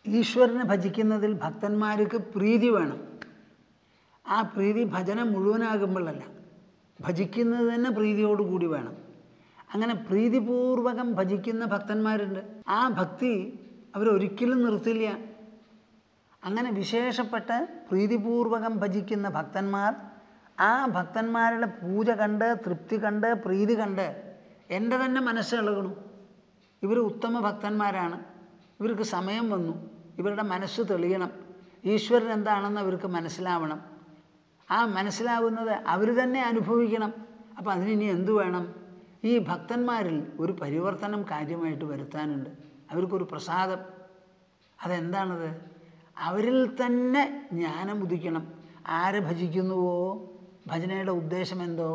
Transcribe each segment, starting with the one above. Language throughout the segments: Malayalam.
ഈശ്വരനെ ഭജിക്കുന്നതിൽ ഭക്തന്മാർക്ക് പ്രീതി വേണം. ആ പ്രീതി ഭജനം മുഴുവനാകുമ്പോഴല്ല, ഭജിക്കുന്നത് തന്നെ പ്രീതിയോടുകൂടി വേണം. അങ്ങനെ പ്രീതിപൂർവകം ഭജിക്കുന്ന ഭക്തന്മാരുണ്ട്. ആ ഭക്തി അവരൊരിക്കലും നിർത്തില്ല. അങ്ങനെ വിശേഷപ്പെട്ട പ്രീതിപൂർവകം ഭജിക്കുന്ന ഭക്തന്മാർ, ആ ഭക്തന്മാരുടെ പൂജ കണ്ട്, തൃപ്തി കണ്ട്, പ്രീതി കണ്ട് എൻ്റെ തന്നെ മനസ്സ് ഇളകണം. ഇവർ ഉത്തമ ഭക്തന്മാരാണ്, ഇവർക്ക് സമയം വന്നു, ഇവരുടെ മനസ്സ് തെളിയണം, ഈശ്വരൻ എന്താണെന്ന് അവർക്ക് മനസ്സിലാവണം. ആ മനസ്സിലാവുന്നത് അവർ തന്നെ അനുഭവിക്കണം. അപ്പം അതിനി എന്തു വേണം? ഈ ഭക്തന്മാരിൽ ഒരു പരിവർത്തനം കാര്യമായിട്ട് വരുത്താനുണ്ട്. അവർക്കൊരു പ്രസാദം. അതെന്താണത്? അവരിൽ തന്നെ ജ്ഞാനം ഉദിക്കണം. ആരെ ഭജിക്കുന്നുവോ, ഭജനയുടെ ഉദ്ദേശം എന്തോ,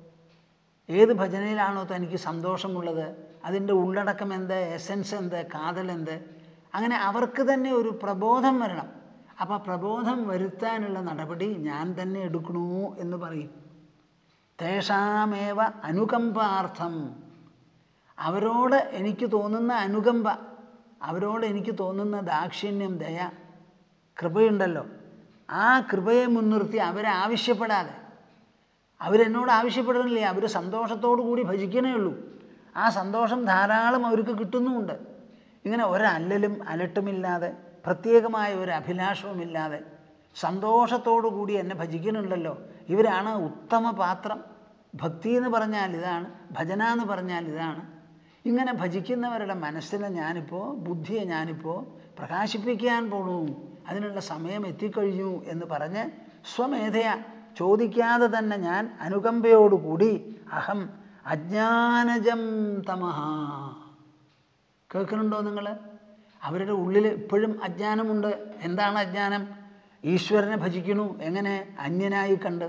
ഏത് ഭജനയിലാണോ തനിക്ക് സന്തോഷമുള്ളത്, അതിൻ്റെ ഉള്ളടക്കം എന്ത്, എസൻസ് എന്ത്, കാതൽ എന്ത്, അങ്ങനെ അവർക്ക് തന്നെ ഒരു പ്രബോധം വരണം. അപ്പോൾ പ്രബോധം വരുത്താനുള്ള നടപടി ഞാൻ തന്നെ എടുക്കണു എന്ന് പറയും. തേഷാമേവ അനുകമ്പാർത്ഥം, അവരോട് എനിക്ക് തോന്നുന്ന അനുകമ്പ, അവരോട് എനിക്ക് തോന്നുന്ന ദാക്ഷിണ്യം, ദയ, കൃപയുണ്ടല്ലോ, ആ കൃപയെ മുൻനിർത്തി അവരെ ആവശ്യപ്പെടാതെ, അവരെന്നോട് ആവശ്യപ്പെടുന്നില്ലേ, അവർ സന്തോഷത്തോടു കൂടി ഭജിക്കണേ ഉള്ളൂ. ആ സന്തോഷം ധാരാളം അവർക്ക് കിട്ടുന്നുമുണ്ട്. ഇങ്ങനെ ഒരല്ലലും അലട്ടുമില്ലാതെ, പ്രത്യേകമായ ഒരു അഭിലാഷവുമില്ലാതെ സന്തോഷത്തോടു കൂടി എന്നെ ഭജിക്കുന്നുണ്ടല്ലോ, ഇവരാണ് ഉത്തമ പാത്രം. ഭക്തി എന്ന് പറഞ്ഞാൽ ഇതാണ്, ഭജന എന്ന് പറഞ്ഞാൽ ഇതാണ്. ഇങ്ങനെ ഭജിക്കുന്നവരുടെ മനസ്സിനെ ഞാനിപ്പോൾ, ബുദ്ധിയെ ഞാനിപ്പോൾ പ്രകാശിപ്പിക്കാൻ പോണു, അതിനുള്ള സമയം എത്തിക്കഴിഞ്ഞു എന്ന് പറഞ്ഞ് സ്വമേധയ ചോദിക്കാതെ തന്നെ ഞാൻ അനുകമ്പയോടുകൂടി അഹം അജ്ഞാനജം തമഹ. കേൾക്കുന്നുണ്ടോ നിങ്ങൾ? അവരുടെ ഉള്ളിൽ ഇപ്പോഴും അജ്ഞാനമുണ്ട്. എന്താണ് അജ്ഞാനം? ഈശ്വരനെ ഭജിക്കണു എങ്ങനെ? അന്യനായി കണ്ട്.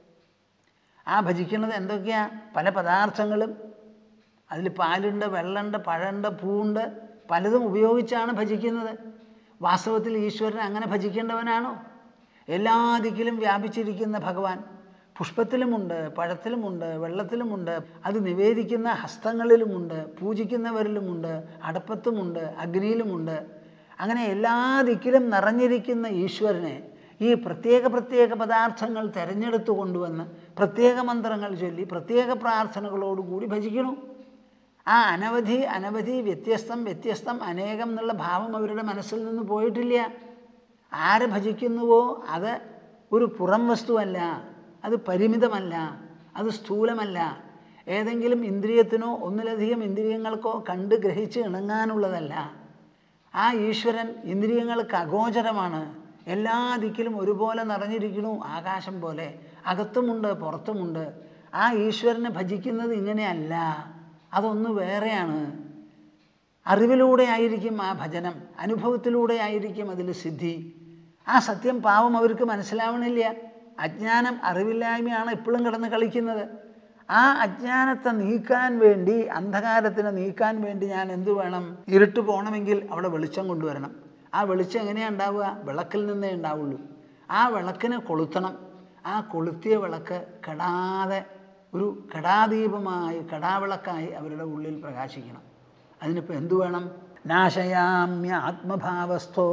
ആ ഭജിക്കുന്നത് എന്തൊക്കെയാ? പല പദാർത്ഥങ്ങളും, അതിൽ പാലുണ്ട്, വെള്ളമുണ്ട്, പഴമുണ്ട്, പൂവുണ്ട്, പലതും ഉപയോഗിച്ചാണ് ഭജിക്കുന്നത്. വാസ്തവത്തിൽ ഈശ്വരനെ അങ്ങനെ ഭജിക്കേണ്ടവനാണോ? എല്ലാ ദിക്കിലും വ്യാപിച്ചിരിക്കുന്ന ഭഗവാൻ പുഷ്പത്തിലുമുണ്ട്, പഴത്തിലുമുണ്ട്, വെള്ളത്തിലുമുണ്ട്, അത് നിവേദിക്കുന്ന ഹസ്തങ്ങളിലുമുണ്ട്, പൂജിക്കുന്നവരിലുമുണ്ട്, അടപ്പത്തുമുണ്ട്, അഗ്നിയിലുമുണ്ട്. അങ്ങനെ എല്ലാ ദിക്കിലും നിറഞ്ഞിരിക്കുന്ന ഈശ്വരനെ ഈ പ്രത്യേക പദാർത്ഥങ്ങൾ തിരഞ്ഞെടുത്തു കൊണ്ടുവന്ന് പ്രത്യേക മന്ത്രങ്ങൾ ചൊല്ലി പ്രത്യേക പ്രാർത്ഥനകളോടുകൂടി ഭജിക്കണം. ആ അനവധി വ്യത്യസ്തം അനേകം എന്നുള്ള ഭാവം അവരുടെ മനസ്സിൽ നിന്ന് പോയിട്ടില്ല. ആരെ ഭജിക്കുന്നുവോ അത് ഒരു പുറം വസ്തുവല്ല, അത് പരിമിതമല്ല, അത് സ്ഥൂലമല്ല, ഏതെങ്കിലും ഇന്ദ്രിയത്തിനോ ഒന്നിലധികം ഇന്ദ്രിയങ്ങൾക്കോ കണ്ട് ഗ്രഹിച്ച് ഇണങ്ങാനുള്ളതല്ല. ആ ഈശ്വരൻ ഇന്ദ്രിയങ്ങൾക്ക് അഗോചരമാണ്, എല്ലാ ദിക്കിലും ഒരുപോലെ നിറഞ്ഞിരിക്കുന്നു, ആകാശം പോലെ, അകത്തുമുണ്ട് പുറത്തുമുണ്ട്. ആ ഈശ്വരനെ ഭജിക്കുന്നത് ഇങ്ങനെയല്ല, അതൊന്ന് വേറെയാണ്. അറിവിലൂടെ ആയിരിക്കും ആ ഭജനം, അനുഭവത്തിലൂടെ ആയിരിക്കും അതിൽ സിദ്ധി. ആ സത്യം പാവം അവർക്ക് മനസ്സിലാവണില്ല. അജ്ഞാനം, അറിവില്ലായ്മയാണ് എപ്പോഴും കിടന്ന് കളിക്കുന്നത്. ആ അജ്ഞാനത്തെ നീക്കാൻ വേണ്ടി, അന്ധകാരത്തിനെ നീക്കാൻ വേണ്ടി ഞാൻ എന്തു വേണം? ഇരുട്ട് പോകണമെങ്കിൽ അവിടെ വെളിച്ചം കൊണ്ടുവരണം. ആ വെളിച്ചം എങ്ങനെയാണ് ഉണ്ടാവുക? വിളക്കിൽ നിന്നേ ഉണ്ടാവുള്ളൂ. ആ വിളക്കിനെ കൊളുത്തണം. ആ കൊളുത്തിയ വിളക്ക് കെടാതെ ഒരു കടാദീപമായി, കടാവിളക്കായി അവരുടെ ഉള്ളിൽ പ്രകാശിക്കണം. അതിനിപ്പോൾ എന്തു വേണം? നാശയാമ്യ ആത്മഭാവസ്ഥോ.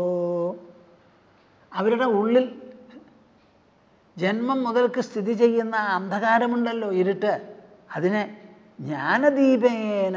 അവരുടെ ഉള്ളിൽ ജന്മം മുതൽക്ക് സ്ഥിതി ചെയ്യുന്ന അന്ധകാരമുണ്ടല്ലോ, ഇരുട്ട്, അതിനെ ജ്ഞാനദീപേന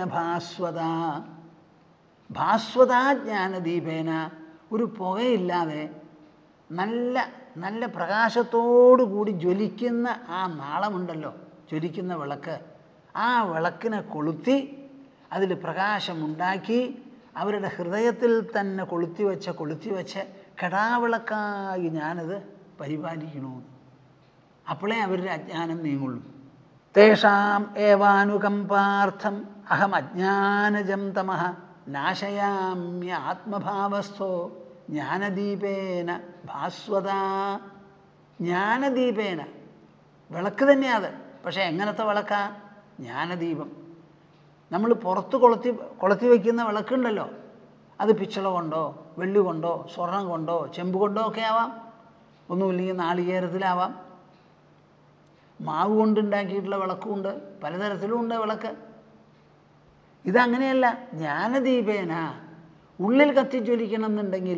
ഭാസ്വത ജ്ഞാനദീപേന, ഒരു പുകയില്ലാതെ നല്ല പ്രകാശത്തോടു കൂടി ജ്വലിക്കുന്ന ആ നാളമുണ്ടല്ലോ, ജ്വലിക്കുന്ന വിളക്ക്, ആ വിളക്കിനെ കൊളുത്തി അതിൽ പ്രകാശമുണ്ടാക്കി അവരുടെ ഹൃദയത്തിൽ തന്നെ കൊളുത്തി വെച്ച് കടാവിളക്കായി ഞാനത് പരിപാലിക്കണു. അപ്പോഴേ അവരുടെ അജ്ഞാനം നീങ്ങുള്ളൂ. തേഷാം ഏവാനുകമ്പാർത്ഥം അഹം അജ്ഞാനജം തമഃ നാശയാമ്യ ആത്മഭാവസ്ഥോ ജ്ഞാനദീപേന ഭാസ്വത. ജ്ഞാനദീപേന, വിളക്ക് തന്നെയാണ്, പക്ഷേ എങ്ങനത്തെ വിളക്കാ? ജ്ഞാനദീപം. നമ്മൾ പുറത്ത് കൊളുത്തി വയ്ക്കുന്ന വിളക്കുണ്ടല്ലോ, അത് പിച്ചള കൊണ്ടോ വെള്ളി കൊണ്ടോ സ്വർണം കൊണ്ടോ ചെമ്പ് കൊണ്ടോ ഒക്കെ ആവാം, ഒന്നുമില്ലെങ്കിൽ നാളികേരത്തിലാവാം. മാവ് കൊണ്ടുണ്ടാക്കിയിട്ടുള്ള വിളക്കുമുണ്ട്, പലതരത്തിലുമുണ്ട് വിളക്ക്. ഇതങ്ങനെയല്ല. ജ്ഞാനദീപേന, ഉള്ളിൽ കത്തിജ്വലിക്കണം എന്നുണ്ടെങ്കിൽ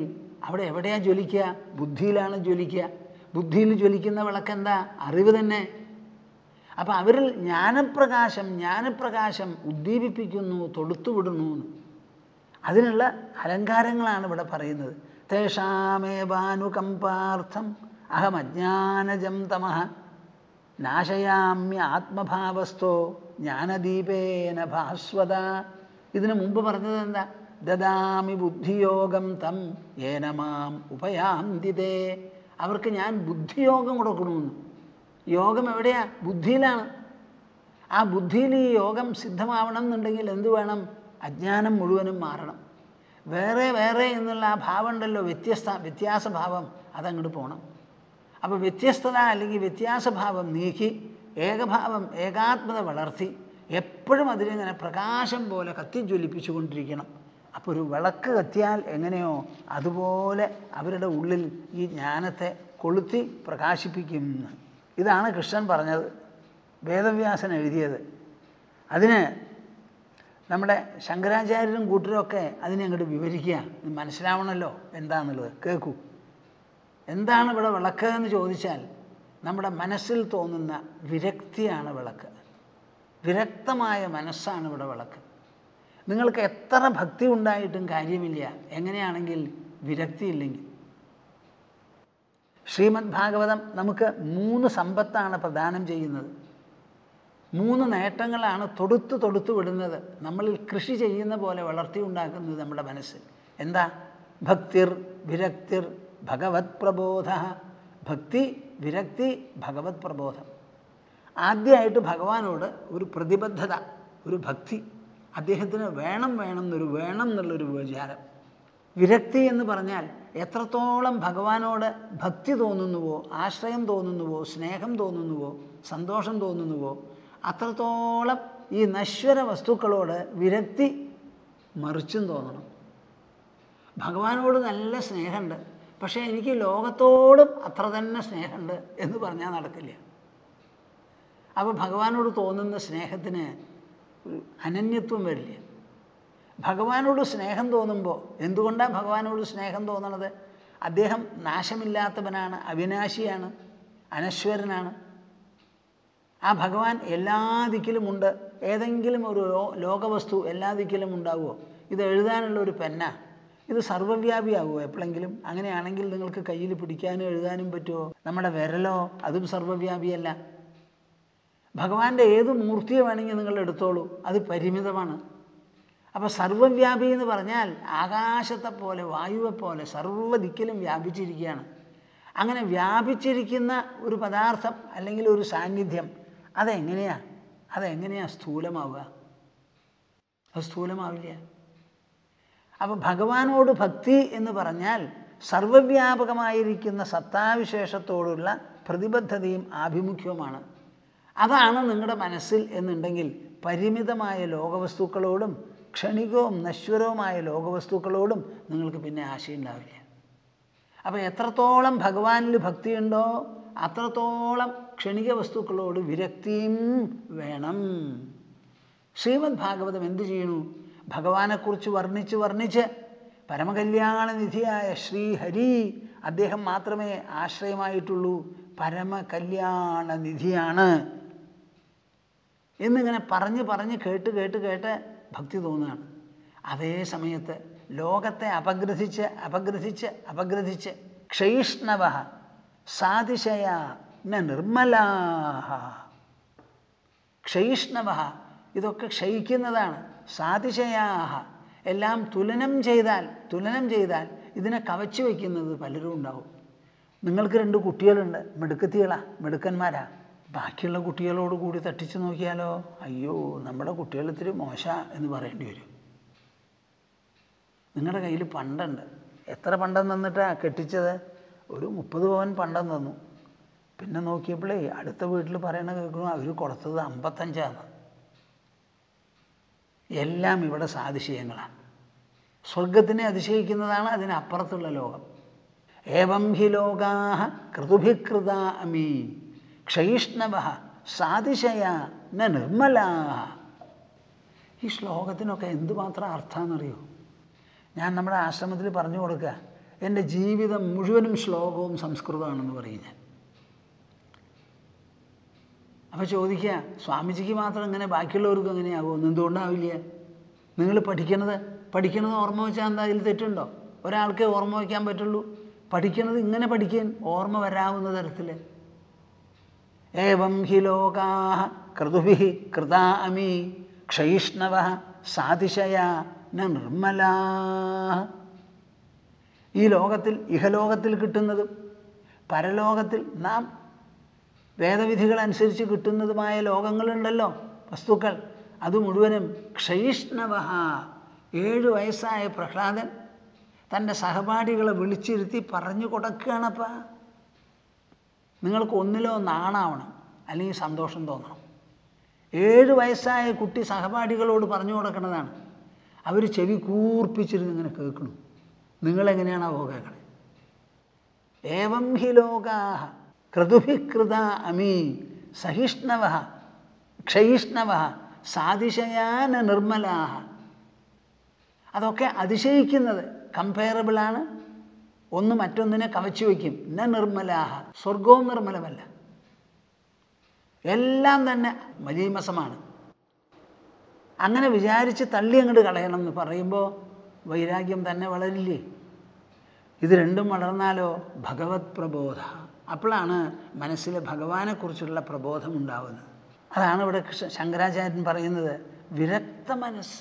അവിടെ എവിടെയാണ് ജ്വലിക്കുക? ബുദ്ധിയിലാണ് ജ്വലിക്കുക. ബുദ്ധിയിൽ ജ്വലിക്കുന്ന വിളക്കെന്താ? അറിവ് തന്നെ. അപ്പം അവരിൽ ജ്ഞാനപ്രകാശം ഉദ്ദീപിപ്പിക്കുന്നു, തൊടുത്തുവിടുന്നു. അതിനുള്ള അലങ്കാരങ്ങളാണ് ഇവിടെ പറയുന്നത്. തേഷാമേവാനുകമ്പാർത്ഥം അഹമജ്ഞാനജം തമഃ നാശയാമ്യ ആത്മഭാവസ്ഥോ ജ്ഞാനദീപേന ഭാസ്വത. ഇതിനു മുമ്പ് പറഞ്ഞത് എന്താ? ദദാമി ബുദ്ധിയോഗം തം യേന മാം ഉപയാന്തിതേ. അവർക്ക് ഞാൻ ബുദ്ധിയോഗം കൊടുക്കണമെന്ന്. യോഗം എവിടെയാ? ബുദ്ധിയിലാണ്. ആ ബുദ്ധിയിൽ ഈ യോഗം സിദ്ധമാവണം എന്നുണ്ടെങ്കിൽ എന്തു വേണം? അജ്ഞാനം മുഴുവനും മാറണം. വേറെ വേറെ എന്നുള്ള ആ ഭാവം ഉണ്ടല്ലോ, വ്യത്യാസഭാവം, അതങ്ങോട്ട് പോകണം. അപ്പോൾ വ്യത്യസ്തത അല്ലെങ്കിൽ വ്യത്യാസഭാവം നീക്കി ഏകഭാവം, ഏകാത്മത വളർത്തി എപ്പോഴും അതിലിങ്ങനെ പ്രകാശം പോലെ കത്തിജ്വലിപ്പിച്ചുകൊണ്ടിരിക്കണം. അപ്പോൾ ഒരു വിളക്ക് കത്തിയാൽ എങ്ങനെയോ അതുപോലെ അവരുടെ ഉള്ളിൽ ഈ ജ്ഞാനത്തെ കൊളുത്തി പ്രകാശിപ്പിക്കും. ഇതാണ് കൃഷ്ണൻ പറഞ്ഞത്, വേദവ്യാസൻ എഴുതിയത്. അതിന് നമ്മുടെ ശങ്കരാചാര്യരും കൂട്ടരൊക്കെ അതിനെ അങ്ങോട്ട് വിവരിക്കുക. ഇത് മനസ്സിലാവണമല്ലോ എന്താണെന്നുള്ളത്. കേൾക്കൂ. എന്താണ് ഇവിടെ വിളക്ക് എന്ന് ചോദിച്ചാൽ നമ്മുടെ മനസ്സിൽ തോന്നുന്ന വിരക്തിയാണ് വിളക്ക്. വിരക്തമായ മനസ്സാണ് ഇവിടെ വിളക്ക്. നിങ്ങൾക്ക് എത്ര ഭക്തി ഉണ്ടായിട്ടും കാര്യമില്ല എങ്ങനെയാണെങ്കിൽ വിരക്തിയില്ലെങ്കിൽ. ശ്രീമദ് ഭാഗവതം നമുക്ക് 3 സമ്പത്താണ് പ്രദാനം ചെയ്യുന്നത്. 3 നേട്ടങ്ങളാണ് തൊടുത്തു വിടുന്നത്. നമ്മളിൽ കൃഷി ചെയ്യുന്ന പോലെ വളർത്തി ഉണ്ടാക്കുന്നത് നമ്മുടെ മനസ്സിൽ. എന്താ? ഭക്തിർ വിരക്തിർ ഭഗവത് പ്രബോധ. ഭക്തി, വിരക്തി, ഭഗവത് പ്രബോധം. ആദ്യമായിട്ട് ഭഗവാനോട് ഒരു പ്രതിബദ്ധത, ഒരു ഭക്തി. അദ്ദേഹത്തിന് വേണം എന്നുള്ളൊരു വിചാരം. വിരക്തി എന്ന് പറഞ്ഞാൽ എത്രത്തോളം ഭഗവാനോട് ഭക്തി തോന്നുന്നുവോ, ആശ്രയം തോന്നുന്നുവോ, സ്നേഹം തോന്നുന്നുവോ, സന്തോഷം തോന്നുന്നുവോ, അത്രത്തോളം ഈ നശ്വര വസ്തുക്കളോട് വിരക്തി മറിച്ചും തോന്നണം. ഭഗവാനോട് നല്ല സ്നേഹമുണ്ട്, പക്ഷേ എനിക്ക് ലോകത്തോടും അത്ര തന്നെ സ്നേഹമുണ്ട് എന്ന് പറഞ്ഞാൽ നടക്കില്ല. അപ്പോൾ ഭഗവാനോട് തോന്നുന്ന സ്നേഹത്തിന് ഒരു അനന്യത്വം വരില്ല. ഭഗവാനോട് സ്നേഹം തോന്നുമ്പോൾ, എന്തുകൊണ്ടാണ് ഭഗവാനോട് സ്നേഹം തോന്നണത്? അദ്ദേഹം നാശമില്ലാത്തവനാണ്, അവിനാശിയാണ്, അനശ്വരനാണ്. ആ ഭഗവാൻ എല്ലാ ദിക്കിലുമുണ്ട്. ഏതെങ്കിലും ഒരു ലോകവസ്തു എല്ലാ ദിക്കിലും ഉണ്ടാവുമോ? ഇത് എഴുതാനുള്ള ഒരു പെന്ന, ഇത് സർവ്വവ്യാപിയാകുമോ എപ്പോഴെങ്കിലും? അങ്ങനെയാണെങ്കിൽ നിങ്ങൾക്ക് കയ്യിൽ പിടിക്കാനും എഴുതാനും പറ്റുമോ? നമ്മുടെ വിരലോ? അതും സർവ്വവ്യാപിയല്ല. ഭഗവാന്റെ ഏത് മൂർത്തിയെ വേണമെങ്കിൽ നിങ്ങൾ എടുത്തോളൂ, അത് പരിമിതമാണ്. അപ്പോൾ സർവ്വവ്യാപി എന്ന് പറഞ്ഞാൽ ആകാശത്തെ പോലെ, വായുവെ പോലെ സർവ്വ ദിക്കിലും വ്യാപിച്ചിരിക്കുകയാണ്. അങ്ങനെ വ്യാപിച്ചിരിക്കുന്ന ഒരു പദാർത്ഥം അല്ലെങ്കിൽ ഒരു സാന്നിധ്യം അതെങ്ങനെയാ സ്ഥൂലമാവുക? അത് സ്ഥൂലമാവില്ല. അപ്പോൾ ഭഗവാനോട് ഭക്തി എന്ന് പറഞ്ഞാൽ സർവ്വവ്യാപകമായിരിക്കുന്ന സത്താവിശേഷത്തോടുള്ള പ്രതിബദ്ധതയും ആഭിമുഖ്യവുമാണ്. അതാണ് നിങ്ങളുടെ മനസ്സിൽ എന്നുണ്ടെങ്കിൽ പരിമിതമായ ലോകവസ്തുക്കളോടും ക്ഷണികവും നശ്വരവുമായ ലോകവസ്തുക്കളോടും നിങ്ങൾക്ക് പിന്നെ ആശയുണ്ടാവില്ല. അപ്പോൾ എത്രത്തോളം ഭഗവാനിൽ ഭക്തിയുണ്ടോ അത്രത്തോളം ക്ഷണിക വസ്തുക്കളോട് വിരക്തിയും വേണം. ശ്രീമദ് ഭാഗവതം എന്തു ചെയ്യണു? ഭഗവാനെക്കുറിച്ച് വർണ്ണിച്ച് പരമകല്യാണനിധിയായ ശ്രീഹരി, അദ്ദേഹം മാത്രമേ ആശ്രയമായിട്ടുള്ളൂ, പരമകല്യാണനിധിയാണ് എന്നിങ്ങനെ പറഞ്ഞ് കേട്ട് ഭക്തി തോന്നുകയാണ്. അതേ സമയത്ത് ലോകത്തെ അപഗ്രഥിച്ച് ക്ഷയിഷ്ണവ സാതിശയ നിർമ്മലാഹ. ക്ഷയിഷ്ണവ, ഇതൊക്കെ ക്ഷയിക്കുന്നതാണ്. സാതിശയാഹ, എല്ലാം തുലനം ചെയ്താൽ ഇതിനെ കവച്ചു വയ്ക്കുന്നത് പലരും ഉണ്ടാവും. നിങ്ങൾക്ക് 2 കുട്ടികളുണ്ട്, മിടുക്കന്മാരാ. ബാക്കിയുള്ള കുട്ടികളോട് കൂടി തട്ടിച്ച് നോക്കിയാലോ, അയ്യോ നമ്മുടെ കുട്ടികൾ ഇത്തിരി മോശ എന്ന് പറയേണ്ടി വരും. നിങ്ങളുടെ കയ്യിൽ പണ്ടുണ്ട്. എത്ര പണ്ടം തന്നിട്ടാണ് കെട്ടിച്ചത്? ഒരു 30 പവൻ പണ്ടം തന്നു. പിന്നെ നോക്കിയപ്പോഴേ അടുത്ത വീട്ടിൽ പറയണ കേൾക്കുന്നു അവർ കൊടുത്തത് 55. എല്ലാം ഇവിടെ സാതിശയങ്ങളാണ്. സ്വർഗത്തിനെ അതിശയിക്കുന്നതാണ് അതിനപ്പുറത്തുള്ള ലോകം. ഏവം ഹി ലോകാഹ കൃതുഭികൃതാ അമി ക്ഷയിഷ്ണവ സാതിശയ നിർമ്മലാഹ. ഈ ശ്ലോകത്തിനൊക്കെ എന്തുമാത്രം അർത്ഥമാണെന്നറിയോ? ഞാൻ നമ്മുടെ ആശ്രമത്തിൽ പറഞ്ഞു കൊടുക്കുക, എൻ്റെ ജീവിതം മുഴുവനും ശ്ലോകവും സംസ്കൃതമാണെന്ന് പറയും ഞാൻ. അപ്പോൾ ചോദിക്കുക, സ്വാമിജിക്ക് മാത്രം ഇങ്ങനെ ബാക്കിയുള്ളവർക്ക് എങ്ങനെയാകുമെന്ന്? എന്തുകൊണ്ടാവില്ല? നിങ്ങൾ പഠിക്കണത് ഓർമ്മ വെച്ചാൽ എന്താ അതിൽ തെറ്റുണ്ടോ? ഒരാൾക്കേ ഓർമ്മ വയ്ക്കാൻ പറ്റുള്ളൂ. പഠിക്കണത് ഇങ്ങനെ പഠിക്കാൻ ഓർമ്മ വരാവുന്ന തരത്തിൽ. ഏവം ഹി ലോകാഃ ക്രതുഭിഃ കൃതാ അമി ക്ഷയിഷ്ണവഃ സാതിശയാ ന നിർമ്മലാഃ. ഈ ലോകത്തിൽ, ഇഹലോകത്തിൽ കിട്ടുന്നതും പരലോകത്തിൽ നാം വേദവിധികളനുസരിച്ച് കിട്ടുന്നതുമായ ലോകങ്ങളുണ്ടല്ലോ, വസ്തുക്കൾ, അത് മുഴുവനും ക്ഷയിഷ്ണവഃ. 7 വയസ്സായ പ്രഹ്ലാദൻ തൻ്റെ സഹപാഠികളെ വിളിച്ചിരുത്തി പറഞ്ഞു കൊടുക്കുകയാണപ്പ. നിങ്ങൾക്ക് ഒന്നിലോ നാണാവണം, അല്ലെങ്കിൽ സന്തോഷം തോന്നണം. 7 വയസ്സായ കുട്ടി സഹപാഠികളോട് പറഞ്ഞു കൊടുക്കുന്നതാണ്. അവർ ചെവി കൂർപ്പിച്ചിരുന്ന് ഇങ്ങനെ കേൾക്കണം. നിങ്ങളെങ്ങനെയാണോ കേൾക്കണേ? ഏവം ഹി ലോകാഃ ക്രതുഭിഃ കൃതാ അമി സഹിഷ്ണവഃ ക്ഷയിഷ്ണവഃ സാതിശയാ ന നിർമ്മലാഃ. അതൊക്കെ അതിശയിക്കുന്നത്, കമ്പയറബിളാണ്, ഒന്ന് മറ്റൊന്നിനെ കവച്ചു വയ്ക്കും. ന നിർമ്മലാഃ, സ്വർഗവും നിർമ്മലമല്ല, എല്ലാം തന്നെ മലീമസമാണ്. അങ്ങനെ വിചാരിച്ച് തള്ളി അങ്ങോട്ട് കളയണം എന്ന് പറയുമ്പോൾ വൈരാഗ്യം തന്നെ വളരില്ലേ? ഇത് രണ്ടും വളർന്നാലോ ഭഗവത് പ്രബോധ. അപ്പോഴാണ് മനസ്സിൽ ഭഗവാനെക്കുറിച്ചുള്ള പ്രബോധം ഉണ്ടാവുന്നത്. അതാണ് ഇവിടെ ശങ്കരാചാര്യൻ പറയുന്നത്, വിരക്ത മനസ്സ്.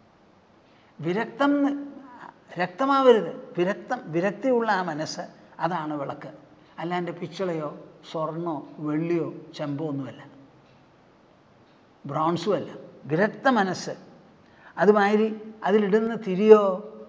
രക്തമാവരുത്, വിരക്തിയുള്ള ആ മനസ്സ്, അതാണ് വിളക്ക്. അല്ലാണ്ട് പിച്ചളയോ സ്വർണ്ണോ വെള്ളിയോ ചെമ്പോ ഒന്നുമല്ല, ബ്രോൺസും അല്ല. വിരക്ത മനസ്സ്. അതുമാതിരി അതിലിടുന്ന തിരിയോ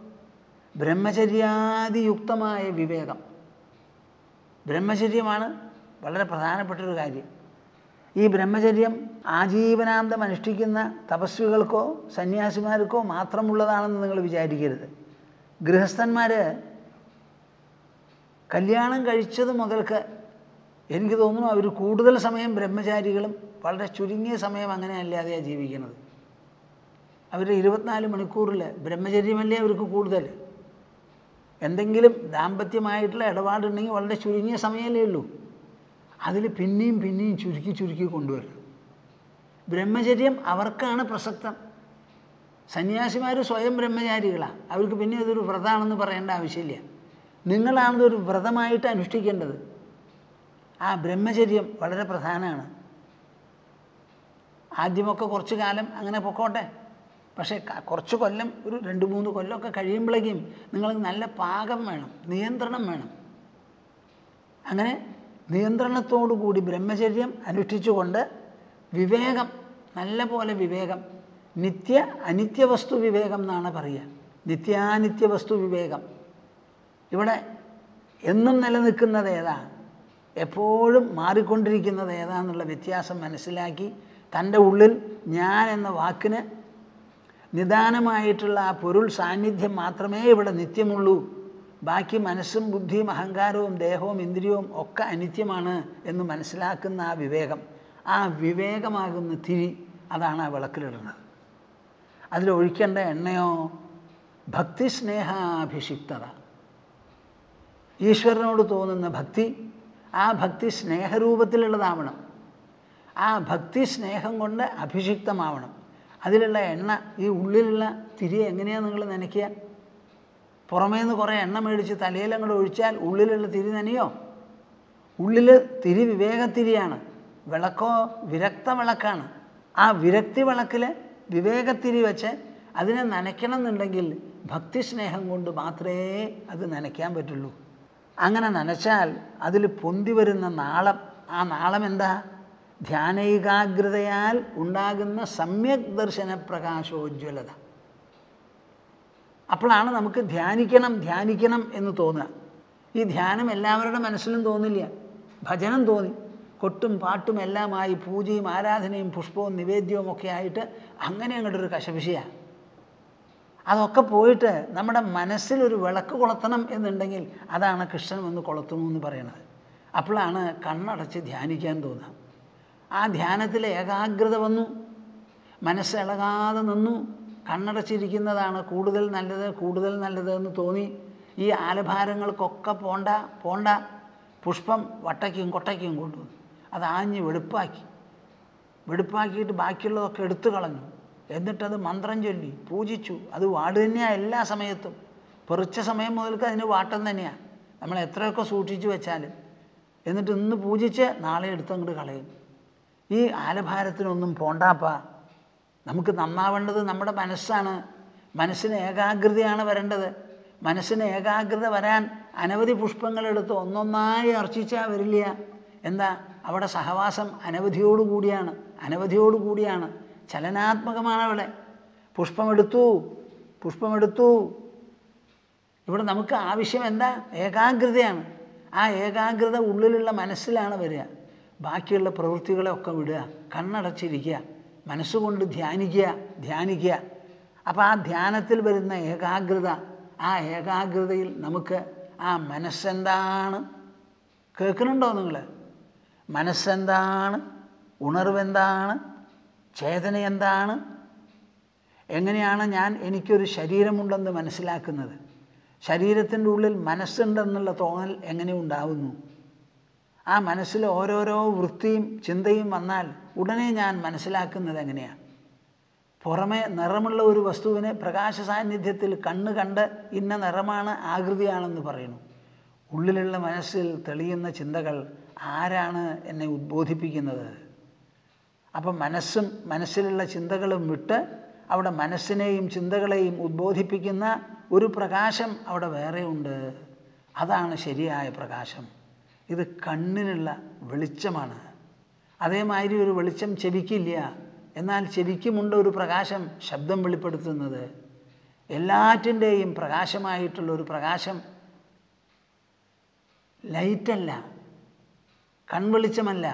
ബ്രഹ്മചര്യാദിയുക്തമായ വിവേകം. ബ്രഹ്മചര്യമാണ് വളരെ പ്രധാനപ്പെട്ടൊരു കാര്യം. ഈ ബ്രഹ്മചര്യം ആജീവനാന്തം അനുഷ്ഠിക്കുന്ന തപസ്വികൾക്കോ സന്യാസിമാർക്കോ മാത്രമുള്ളതാണെന്ന് നിങ്ങൾ വിചാരിക്കരുത്. ഗൃഹസ്ഥന്മാർ കല്യാണം കഴിച്ചത് മുതൽക്ക് എനിക്ക് തോന്നുന്നു അവർ കൂടുതൽ സമയം ബ്രഹ്മചാരികളും വളരെ ചുരുങ്ങിയ സമയം അങ്ങനെ അല്ലാതെയാണ് ജീവിക്കുന്നത്. അവർ 24 മണിക്കൂറിൽ ബ്രഹ്മചര്യമല്ലേ അവർക്ക് കൂടുതൽ. എന്തെങ്കിലും ദാമ്പത്യമായിട്ടുള്ള ഇടപാടുണ്ടെങ്കിൽ വളരെ ചുരുങ്ങിയ സമയമല്ലേ ഉള്ളൂ. അതിൽ പിന്നെയും ചുരുക്കി കൊണ്ടുവരും. ബ്രഹ്മചര്യം അവർക്കാണ് പ്രസക്തം. സന്യാസിമാർ സ്വയം ബ്രഹ്മചാരികളാണ്, അവർക്ക് പിന്നെ അതൊരു വ്രതമാണെന്ന് പറയേണ്ട ആവശ്യമില്ല. നിങ്ങളാണതൊരു വ്രതമായിട്ട് അനുഷ്ഠിക്കേണ്ടത്. ആ ബ്രഹ്മചര്യം വളരെ പ്രധാനമാണ്. ആദ്യമൊക്കെ കുറച്ച് കാലം അങ്ങനെ പൊക്കോട്ടെ, പക്ഷേ കുറച്ച് കൊല്ലം, ഒരു 2-3 കൊല്ലമൊക്കെ കഴിയുമ്പോഴേക്കും നിങ്ങൾക്ക് നല്ല പാകം വേണം, നിയന്ത്രണം വേണം. അങ്ങനെ നിയന്ത്രണത്തോടു കൂടി ബ്രഹ്മചര്യം അനുഷ്ഠിച്ചുകൊണ്ട് വിവേകം, നല്ല പോലെ വിവേകം, നിത്യ അനിത്യവസ്തു വിവേകം എന്നാണ് പറയുക. നിത്യാനിത്യവസ്തു വിവേകം. ഇവിടെ എന്നും നിലനിൽക്കുന്നത് ഏതാ, എപ്പോഴും മാറിക്കൊണ്ടിരിക്കുന്നത് ഏതാന്നുള്ള വ്യത്യാസം മനസ്സിലാക്കി തൻ്റെ ഉള്ളിൽ ഞാൻ എന്ന വാക്കിന് നിദാനമായിട്ടുള്ള ആ പൊരുൾ സാന്നിധ്യം മാത്രമേ ഇവിടെ നിത്യമുള്ളൂ, ബാക്കി മനസ്സും ബുദ്ധിയും അഹങ്കാരവും ദേഹവും ഇന്ദ്രിയവും ഒക്കെ അനിത്യമാണ് എന്ന് മനസ്സിലാക്കുന്ന ആ വിവേകം, ആ വിവേകമാകുന്ന തിരി, അതാണ് ആ വിളക്കിലിടുന്നത്. അതിലൊഴിക്കേണ്ട എണ്ണയോ ഭക്തിസ്നേഹാഭിഷിക്തത. ഈശ്വരനോട് തോന്നുന്ന ഭക്തി, ആ ഭക്തി സ്നേഹരൂപത്തിലുള്ളതാവണം. ആ ഭക്തി സ്നേഹം കൊണ്ട് അഭിഷിക്തമാവണം. അതിലുള്ള എണ്ണ, ഈ ഉള്ളിലുള്ള തിരി എങ്ങനെയാണ് നിങ്ങൾ നനയ്ക്കുക? പുറമേ നിന്ന് കുറേ എണ്ണ മേടിച്ച് തലയിലങ്ങോട്ട് ഒഴിച്ചാൽ ഉള്ളിലുള്ള തിരി നനയോ? ഉള്ളിൽ തിരി വിവേകത്തിരിയാണ്, വിളക്കോ വിരക്ത വിളക്കാണ്. ആ വിരക്തി വിളക്കിൽ വിവേകത്തിരി വെച്ച് അതിനെ നനയ്ക്കണം എന്നുണ്ടെങ്കിൽ ഭക്തിസ്നേഹം കൊണ്ട് മാത്രമേ അത് നനയ്ക്കാൻ പറ്റുള്ളൂ. അങ്ങനെ നനച്ചാൽ അതിൽ പൊന്തി വരുന്ന നാളം, ആ നാളം എന്താ? ധ്യാനൈകാഗ്രതയാൽ ഉണ്ടാകുന്ന സമ്യക് ദർശന പ്രകാശോജ്വലത. അപ്പോഴാണ് നമുക്ക് ധ്യാനിക്കണം എന്ന് തോന്നുക. ഈ ധ്യാനം എല്ലാവരുടെ മനസ്സിലും തോന്നില്ല. ഭജനം തോന്നി, കൊട്ടും പാട്ടും എല്ലാമായി പൂജയും ആരാധനയും പുഷ്പവും നിവേദ്യവും ഒക്കെ ആയിട്ട് അങ്ങനെ അങ്ങോട്ടൊരു കശപിശയാണ്. അതൊക്കെ പോയിട്ട് നമ്മുടെ മനസ്സിലൊരു വിളക്ക് കൊളുത്തണം എന്നുണ്ടെങ്കിൽ അതാണ് കൃഷ്ണൻ വന്ന് കൊളുത്തണമെന്ന് പറയണത്. അപ്പോഴാണ് കണ്ണടച്ച് ധ്യാനിക്കാൻ തോന്നുക. ആ ധ്യാനത്തിൽ ഏകാഗ്രത വന്നു, മനസ്സിളകാതെ നിന്നു, കണ്ണടച്ചിരിക്കുന്നതാണ് കൂടുതൽ നല്ലത് എന്ന് തോന്നി. ഈ ആലഭാരങ്ങൾക്കൊക്കെ പോണ്ട പുഷ്പം വട്ടയ്ക്കും കൊട്ടയ്ക്കും കൊണ്ടുവന്നു. അത് ആഞ്ഞ് വെടുപ്പാക്കിയിട്ട് ബാക്കിയുള്ളതൊക്കെ എടുത്തു കളഞ്ഞു. എന്നിട്ടത് മന്ത്രം ചൊല്ലി പൂജിച്ചു. അത് വാട് തന്നെയാണ് എല്ലാ സമയത്തും. പെറിച്ച സമയം മുതൽക്ക് അതിന് വാട്ടം തന്നെയാണ്, നമ്മൾ എത്രയൊക്കെ സൂക്ഷിച്ചു വെച്ചാലും. എന്നിട്ട് ഇന്ന് പൂജിച്ച് നാളെ എടുത്തങ്ങോട്ട് കളയും. ഈ ആലഭാരത്തിനൊന്നും പോണ്ടാപ്പാ. നമുക്ക് നന്നാവേണ്ടത് നമ്മുടെ മനസ്സാണ്. മനസ്സിന് ഏകാഗ്രതയാണ് വരേണ്ടത്. മനസ്സിന് ഏകാഗ്രത വരാൻ അനവധി പുഷ്പങ്ങളെടുത്ത് ഒന്നൊന്നായി അർച്ചിച്ചാൽ വരില്ല. എന്താ? അവിടെ സഹവാസം അനവധിയോടുകൂടിയാണ്. ചലനാത്മകമാണ് അവിടെ. പുഷ്പമെടുത്തു. ഇവിടെ നമുക്ക് ആവശ്യം എന്താ? ഏകാഗ്രതയാണ്. ആ ഏകാഗ്രത ഉള്ളിലുള്ള മനസ്സിലാണ് വരിക. ബാക്കിയുള്ള പ്രവൃത്തികളെയൊക്കെ വിടുക, കണ്ണടച്ചിരിക്കുക, മനസ്സുകൊണ്ട് ധ്യാനിക്കുക. അപ്പോൾ ആ ധ്യാനത്തിൽ വരുന്ന ഏകാഗ്രത, ആ ഏകാഗ്രതയിൽ നമുക്ക് ആ മനസ്സെന്താണ്, കേൾക്കുന്നുണ്ടോ നിങ്ങൾ? മനസ്സെന്താണ്, ഉണർവെന്താണ്, ചേതന എന്താണ്, എങ്ങനെയാണ് എനിക്കൊരു ശരീരമുണ്ടെന്ന് മനസ്സിലാക്കുന്നത്? ശരീരത്തിൻ്റെ ഉള്ളിൽ മനസ്സുണ്ടെന്നുള്ള തോന്നൽ എങ്ങനെ ഉണ്ടാവുന്നു? ആ മനസ്സിൽ ഓരോരോ വൃത്തിയും ചിന്തയും വന്നാൽ ഉടനെ ഞാൻ മനസ്സിലാക്കുന്നത് എങ്ങനെയാണ്? പുറമെ നിറമുള്ള ഒരു വസ്തുവിനെ പ്രകാശ സാന്നിധ്യത്തിൽ കണ്ട് ഇന്ന നിറമാണ്, ആകൃതിയാണെന്ന് പറയുന്നു. ഉള്ളിലുള്ള മനസ്സിൽ തെളിയുന്ന ചിന്തകൾ ആരാണ് എന്നെ ഉദ്ബോധിപ്പിക്കുന്നത്? അപ്പം മനസ്സിലുള്ള ചിന്തകളും വിട്ട് അവിടെ മനസ്സിനെയും ചിന്തകളെയും ഉദ്ബോധിപ്പിക്കുന്ന ഒരു പ്രകാശം അവിടെ വേറെയുണ്ട്. അതാണ് ശരിയായ പ്രകാശം. ഇത് കണ്ണിനുള്ള വെളിച്ചമാണ്. അതേമാതിരി ഒരു വെളിച്ചം ചെവിക്കില്ല. എന്നാൽ ചെവിക്കുമുണ്ട് ഒരു പ്രകാശം, ശബ്ദം വെളിപ്പെടുത്തുന്നത്. എല്ലാറ്റിൻ്റെയും പ്രകാശമായിട്ടുള്ള ഒരു പ്രകാശം ലൈറ്റല്ല, കൺവെളിച്ചമല്ല.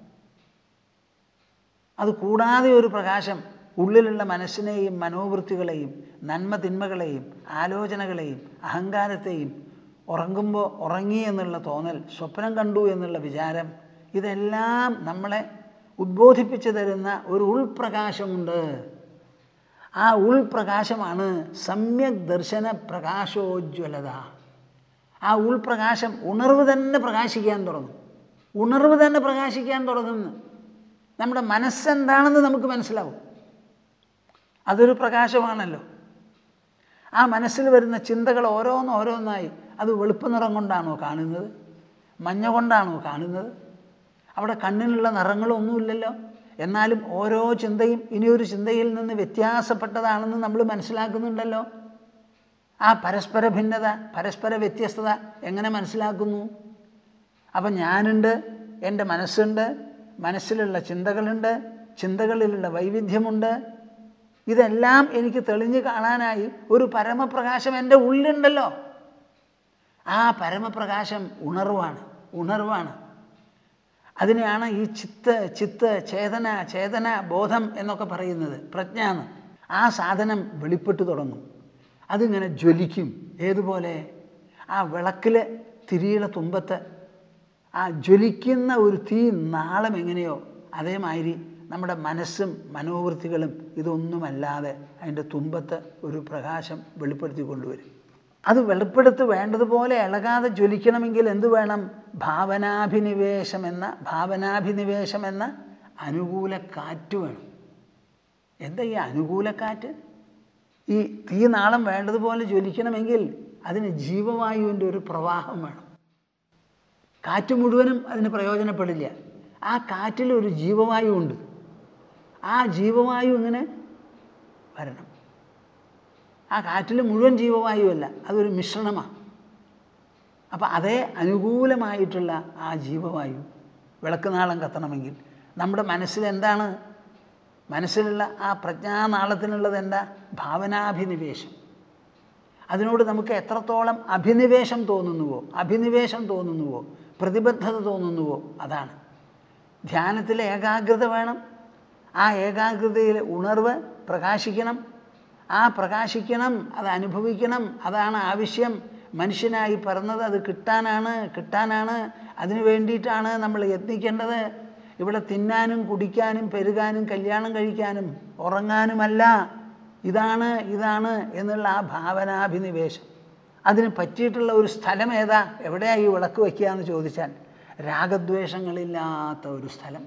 അത് കൂടാതെ ഒരു പ്രകാശം ഉള്ളിലുള്ള മനസ്സിനെയും മനോവൃത്തികളെയും നന്മ തിന്മകളെയും ആലോചനകളെയും അഹങ്കാരത്തെയും ഉറങ്ങുമ്പോൾ ഉറങ്ങി എന്നുള്ള തോന്നൽ, സ്വപ്നം കണ്ടു എന്നുള്ള വിചാരം, ഇതെല്ലാം നമ്മളെ ഉദ്ബോധിപ്പിച്ചു തരുന്ന ഒരു ഉൾപ്രകാശമുണ്ട്. ആ ഉൾപ്രകാശമാണ് സമ്യക് ദർശന പ്രകാശോജ്വലത. ആ ഉൾപ്രകാശം ഉണർവ് തന്നെ പ്രകാശിക്കാൻ തുടങ്ങുന്നു. നമ്മുടെ മനസ്സെന്താണെന്ന് നമുക്ക് മനസ്സിലാവും. അതൊരു പ്രകാശമാണല്ലോ. ആ മനസ്സിൽ വരുന്ന ചിന്തകൾ ഓരോന്നായി അത് വെളുപ്പ് നിറം കൊണ്ടാണോ കാണുന്നത്? മഞ്ഞ കൊണ്ടാണോ കാണുന്നത്? അവിടെ കണ്ണിനുള്ള നിറങ്ങളൊന്നുമില്ലല്ലോ. എന്നാലും ഓരോ ചിന്തയും ഇനിയൊരു ചിന്തയിൽ നിന്ന് വ്യത്യാസപ്പെട്ടതാണെന്ന് നമ്മൾ മനസ്സിലാക്കുന്നുണ്ടല്ലോ. ആ പരസ്പര ഭിന്നത, പരസ്പര വ്യത്യസ്തത എങ്ങനെ മനസ്സിലാക്കുന്നു? അപ്പം ഞാനുണ്ട്, എൻ്റെ മനസ്സുണ്ട്, മനസ്സിലുള്ള ചിന്തകളുണ്ട്, ചിന്തകളിലുള്ള വൈവിധ്യമുണ്ട്. ഇതെല്ലാം എനിക്ക് തെളിഞ്ഞു കാണാനായി ഒരു പരമപ്രകാശം എൻ്റെ ഉള്ളിലുണ്ടല്ലോ. ആ പരമപ്രകാശം ഉണർവാണ്. അതിനെയാണ് ഈ ചിത്ത് ചേതന ബോധം എന്നൊക്കെ പറയുന്നത്. പ്രജ്ഞാനം. ആ സാധനം വെളിപ്പെട്ടു തുടങ്ങും. അതിങ്ങനെ ജ്വലിക്കും. ഏതുപോലെ? ആ വിളക്കിൽ തിരിയുടെ തുമ്പത്ത് ആ ജ്വലിക്കുന്ന ഒരു തീ നാളം എങ്ങനെയോ അതേമാതിരി നമ്മുടെ മനസ്സും മനോവൃത്തികളും ഇതൊന്നുമല്ലാതെ അതിൻ്റെ തുമ്പത്ത് ഒരു പ്രകാശം വെളിപ്പെടുത്തി കൊണ്ടുവരും. അത് വെളിപ്പെടുത്തി വേണ്ടതുപോലെ ഇളകാതെ ജ്വലിക്കണമെങ്കിൽ എന്തു വേണം? ഭാവനാഭിനിവേശം എന്ന അനുകൂല കാറ്റ് വേണം. എന്താ ഈ അനുകൂല കാറ്റ്? ഈ തീനാളം വേണ്ടതുപോലെ ജ്വലിക്കണമെങ്കിൽ അതിന് ജീവവായുവിൻ്റെ ഒരു പ്രവാഹം വേണം. കാറ്റ് മുഴുവനും അതിന് പ്രയോജനപ്പെടില്ല. ആ കാറ്റിൽ ഒരു ജീവവായു ഉണ്ട്. ആ ജീവവായു ഇങ്ങനെ വരണം. ആ കാറ്റിൽ മുഴുവൻ ജീവവായുവല്ല, അതൊരു മിശ്രണമാണ്. അപ്പം അതേ അനുകൂലമായിട്ടുള്ള ആ ജീവവായു വിളക്കുനാളം കത്തണമെങ്കിൽ നമ്മുടെ മനസ്സിലെന്താണ്? മനസ്സിലുള്ള ആ പ്രജ്ഞാനാളത്തിനുള്ളത് എന്താ? ഭാവനാഭിനിവേശം. അതിനോട് നമുക്ക് എത്രത്തോളം അഭിനിവേശം തോന്നുന്നുവോ, പ്രതിബദ്ധത തോന്നുന്നുവോ, അതാണ്. ധ്യാനത്തിൽ ഏകാഗ്രത വേണം. ആ ഏകാഗ്രതയിൽ ഉണർവ് പ്രകാശിക്കണം. അത് അനുഭവിക്കണം. അതാണ് ആവശ്യം. മനുഷ്യനായി പിറന്നത് അത് കിട്ടാനാണ്. അതിനു വേണ്ടിയിട്ടാണ് നമ്മൾ യത്നിക്കേണ്ടത്. ഇവിടെ തിന്നാനും കുടിക്കാനും പെരുകാനും കല്യാണം കഴിക്കാനും ഉറങ്ങാനുമല്ല. ഇതാണ് എന്നുള്ള ആ ഭാവനാഭിനിവേശം, അതിന് പറ്റിയിട്ടുള്ള ഒരു സ്ഥലം ഏതാ, എവിടെയാണ് ഈ വിളക്ക് വയ്ക്കുക എന്ന് ചോദിച്ചാൽ രാഗദ്വേഷങ്ങളില്ലാത്ത ഒരു സ്ഥലം.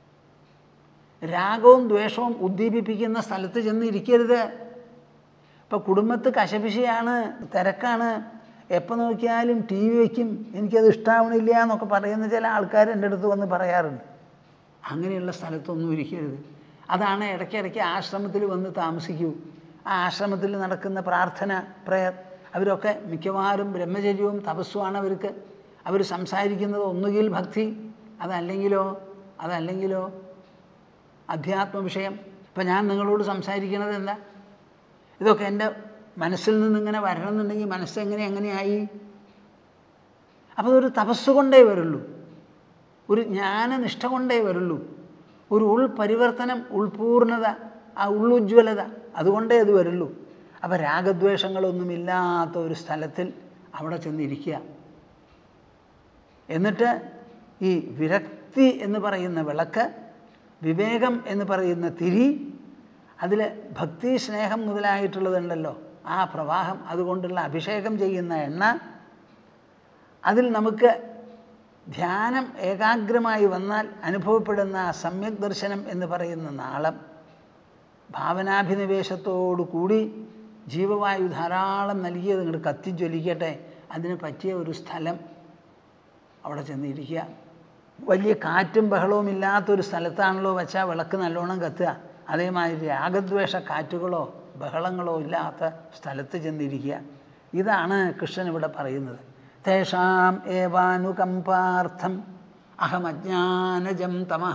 രാഗവും ദ്വേഷവും ഉദ്ദീപിപ്പിക്കുന്ന സ്ഥലത്ത് ചെന്ന് ഇരിക്കരുത്. ഇപ്പം കുടുംബത്ത് കശപിശയാണ്, തിരക്കാണ്, എപ്പോൾ നോക്കിയാലും ടി വി വയ്ക്കും, എനിക്കത് ഇഷ്ടാവണില്ല എന്നൊക്കെ പറയുന്ന ചില ആൾക്കാർ എൻ്റെ അടുത്ത് വന്ന് പറയാറുണ്ട്. അങ്ങനെയുള്ള സ്ഥലത്തൊന്നും ഇരിക്കരുത്. അതാണ് ഇടയ്ക്കിടയ്ക്ക് ആശ്രമത്തിൽ വന്ന് താമസിക്കൂ. ആ ആശ്രമത്തിൽ നടക്കുന്ന പ്രാർത്ഥന, പ്രയർ, അവരൊക്കെ മിക്കവാറും ബ്രഹ്മചര്യവും തപസ്സുമാണ് അവർക്ക്. അവർ സംസാരിക്കുന്നത് ഒന്നുകിൽ ഭക്തി, അതല്ലെങ്കിലോ അധ്യാത്മ വിഷയം. ഇപ്പം ഞാൻ നിങ്ങളോട് സംസാരിക്കുന്നത് എന്താ, ഇതൊക്കെ എൻ്റെ മനസ്സിൽ നിന്നിങ്ങനെ വരണമെന്നുണ്ടെങ്കിൽ മനസ്സെങ്ങനെയായി? അപ്പോൾ അതൊരു തപസ് കൊണ്ടേ വരുള്ളൂ, ഒരു ജ്ഞാനനിഷ്ഠ കൊണ്ടേ വരുള്ളൂ, ഒരു ഉൾപരിവർത്തനം, ഉൾപൂർണത, ആ ഉള്ളുജ്വലത, അതുകൊണ്ടേ അത് വരുള്ളൂ. അപ്പോൾ രാഗദ്വേഷങ്ങളൊന്നുമില്ലാത്ത ഒരു സ്ഥലത്തിൽ അവിടെ ചെന്നിരിക്കുക. എന്നിട്ട് ഈ വിരക്തി എന്ന് പറയുന്ന വിളക്ക്, വിവേകം എന്ന് പറയുന്ന തിരി, അതിൽ ഭക്തി, സ്നേഹം മുതലായിട്ടുള്ളതുണ്ടല്ലോ, ആ പ്രവാഹം, അതുകൊണ്ടുള്ള അഭിഷേകം ചെയ്യുന്ന എണ്ണ, അതിൽ നമുക്ക് ധ്യാനം ഏകാഗ്രമായി വന്നാൽ അനുഭവപ്പെടുന്ന ആ സമ്യക് ദർശനം എന്ന് പറയുന്ന നാളം, ഭാവനാഭിനിവേശത്തോടു കൂടി ജീവവായു ധാരാളം നൽകിയത് ഇങ്ങോട്ട് കത്തിജ്വലിക്കട്ടെ, അതിന് പറ്റിയ ഒരു സ്ഥലം അവിടെ ചെന്നിരിക്കുക. വലിയ കാറ്റും ബഹളവും ഇല്ലാത്തൊരു സ്ഥലത്താണല്ലോ വെച്ചാൽ വിളക്ക് നല്ലോണം കത്തുക. അതേമാതിരി രാഗദ്വേഷ കാറ്റുകളോ ബഹളങ്ങളോ ഇല്ലാത്ത സ്ഥലത്ത് ചെന്നിരിക്കുക. ഇതാണ് കൃഷ്ണൻ ഇവിടെ പറയുന്നത്. തേഷാം ഏവാനുകമ്പാർത്ഥം അഹമജ്ഞാനജം തമഃ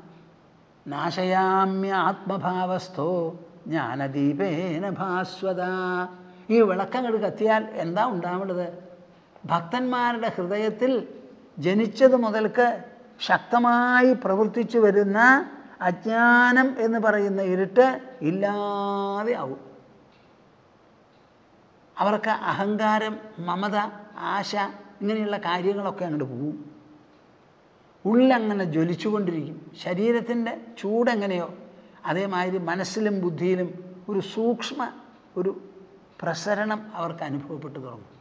നാശയാമ്യാത്മഭാവസ്ഥോ ജ്ഞാനദീപേന ഭാസ്വത. ഈ വിളക്കങ്ങട് കത്തിയാൽ എന്താ ഉണ്ടാവുന്നത്? ഭക്തന്മാരുടെ ഹൃദയത്തിൽ ജനിച്ചത് മുതൽക്ക് ശക്തമായി പ്രവർത്തിച്ചു വരുന്ന അജ്ഞാനം എന്ന് പറയുന്ന ഇരുട്ട് ഇല്ലാതെ ആവും. അവർക്ക് അഹങ്കാരം, മമത, ആശ, ഇങ്ങനെയുള്ള കാര്യങ്ങളൊക്കെ അങ്ങോട്ട് പോവും. ഉള്ളങ്ങനെ ജ്വലിച്ചുകൊണ്ടിരിക്കും. ശരീരത്തിൻ്റെ ചൂടെങ്ങനെയോ അതേമാതിരി മനസ്സിലും ബുദ്ധിയിലും ഒരു സൂക്ഷ്മ ഒരു പ്രസരണം അവർക്ക് അനുഭവപ്പെട്ടു തുടങ്ങും.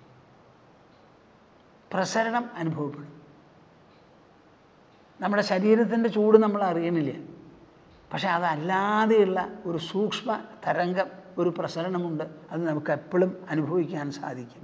പ്രസരണം അനുഭവപ്പെടും. നമ്മുടെ ശരീരത്തിൻ്റെ ചൂട് നമ്മൾ അറിയണില്ല, പക്ഷെ അതല്ലാതെയുള്ള ഒരു സൂക്ഷ്മ തരംഗം, ഒരു പ്രസരണമുണ്ട്. അത് നമുക്ക് എപ്പോഴും അനുഭവിക്കാൻ സാധിക്കും.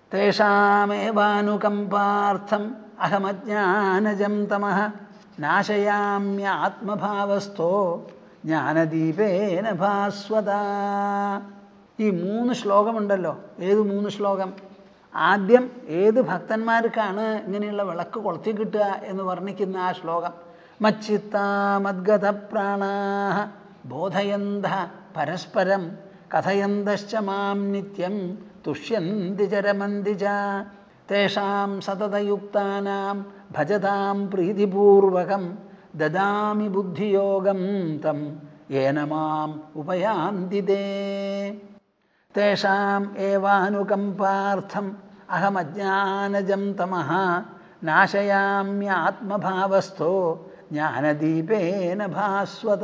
തേഷാമേവാനുകമ്പാർത്ഥം അഹമജ്ഞാനജം തമഃ നാശയാമ്യാത്മഭാവസ്ഥോ ജ്ഞാനദീപേന ഭാസ്വത. ഈ 3 ശ്ലോകമുണ്ടല്ലോ. ഏത് 3 ശ്ലോകം? ആദ്യം ഏത് ഭക്തന്മാർക്കാണ് ഇങ്ങനെയുള്ള വിളക്ക് കൊളുത്തി കിട്ടുക എന്ന് വർണ്ണിക്കുന്ന ആ ശ്ലോകം. മച്ചിത്താ മദ്ഗത പ്രാണാഃ ബോധയന്തഃ പരസ്പരം കഥയന്തശ്ച മാം നിത്യം തുഷ്യന്തി ച രമന്തി ച തേഷാം സതതയുക്താനാം ഭജതാം പ്രീതിപൂർവകം ദദാമി ബുദ്ധിയോഗം തം യേന മാം ഉപയാന്തി തേ. തേഷാം ഏവാനുകമ്പാർത്ഥം അഹമജ്ഞാനജം തമഃ നാശയാമ്യാത്മഭാവസ്ഥോ ജ്ഞാനദീപേന ഭാസ്വത.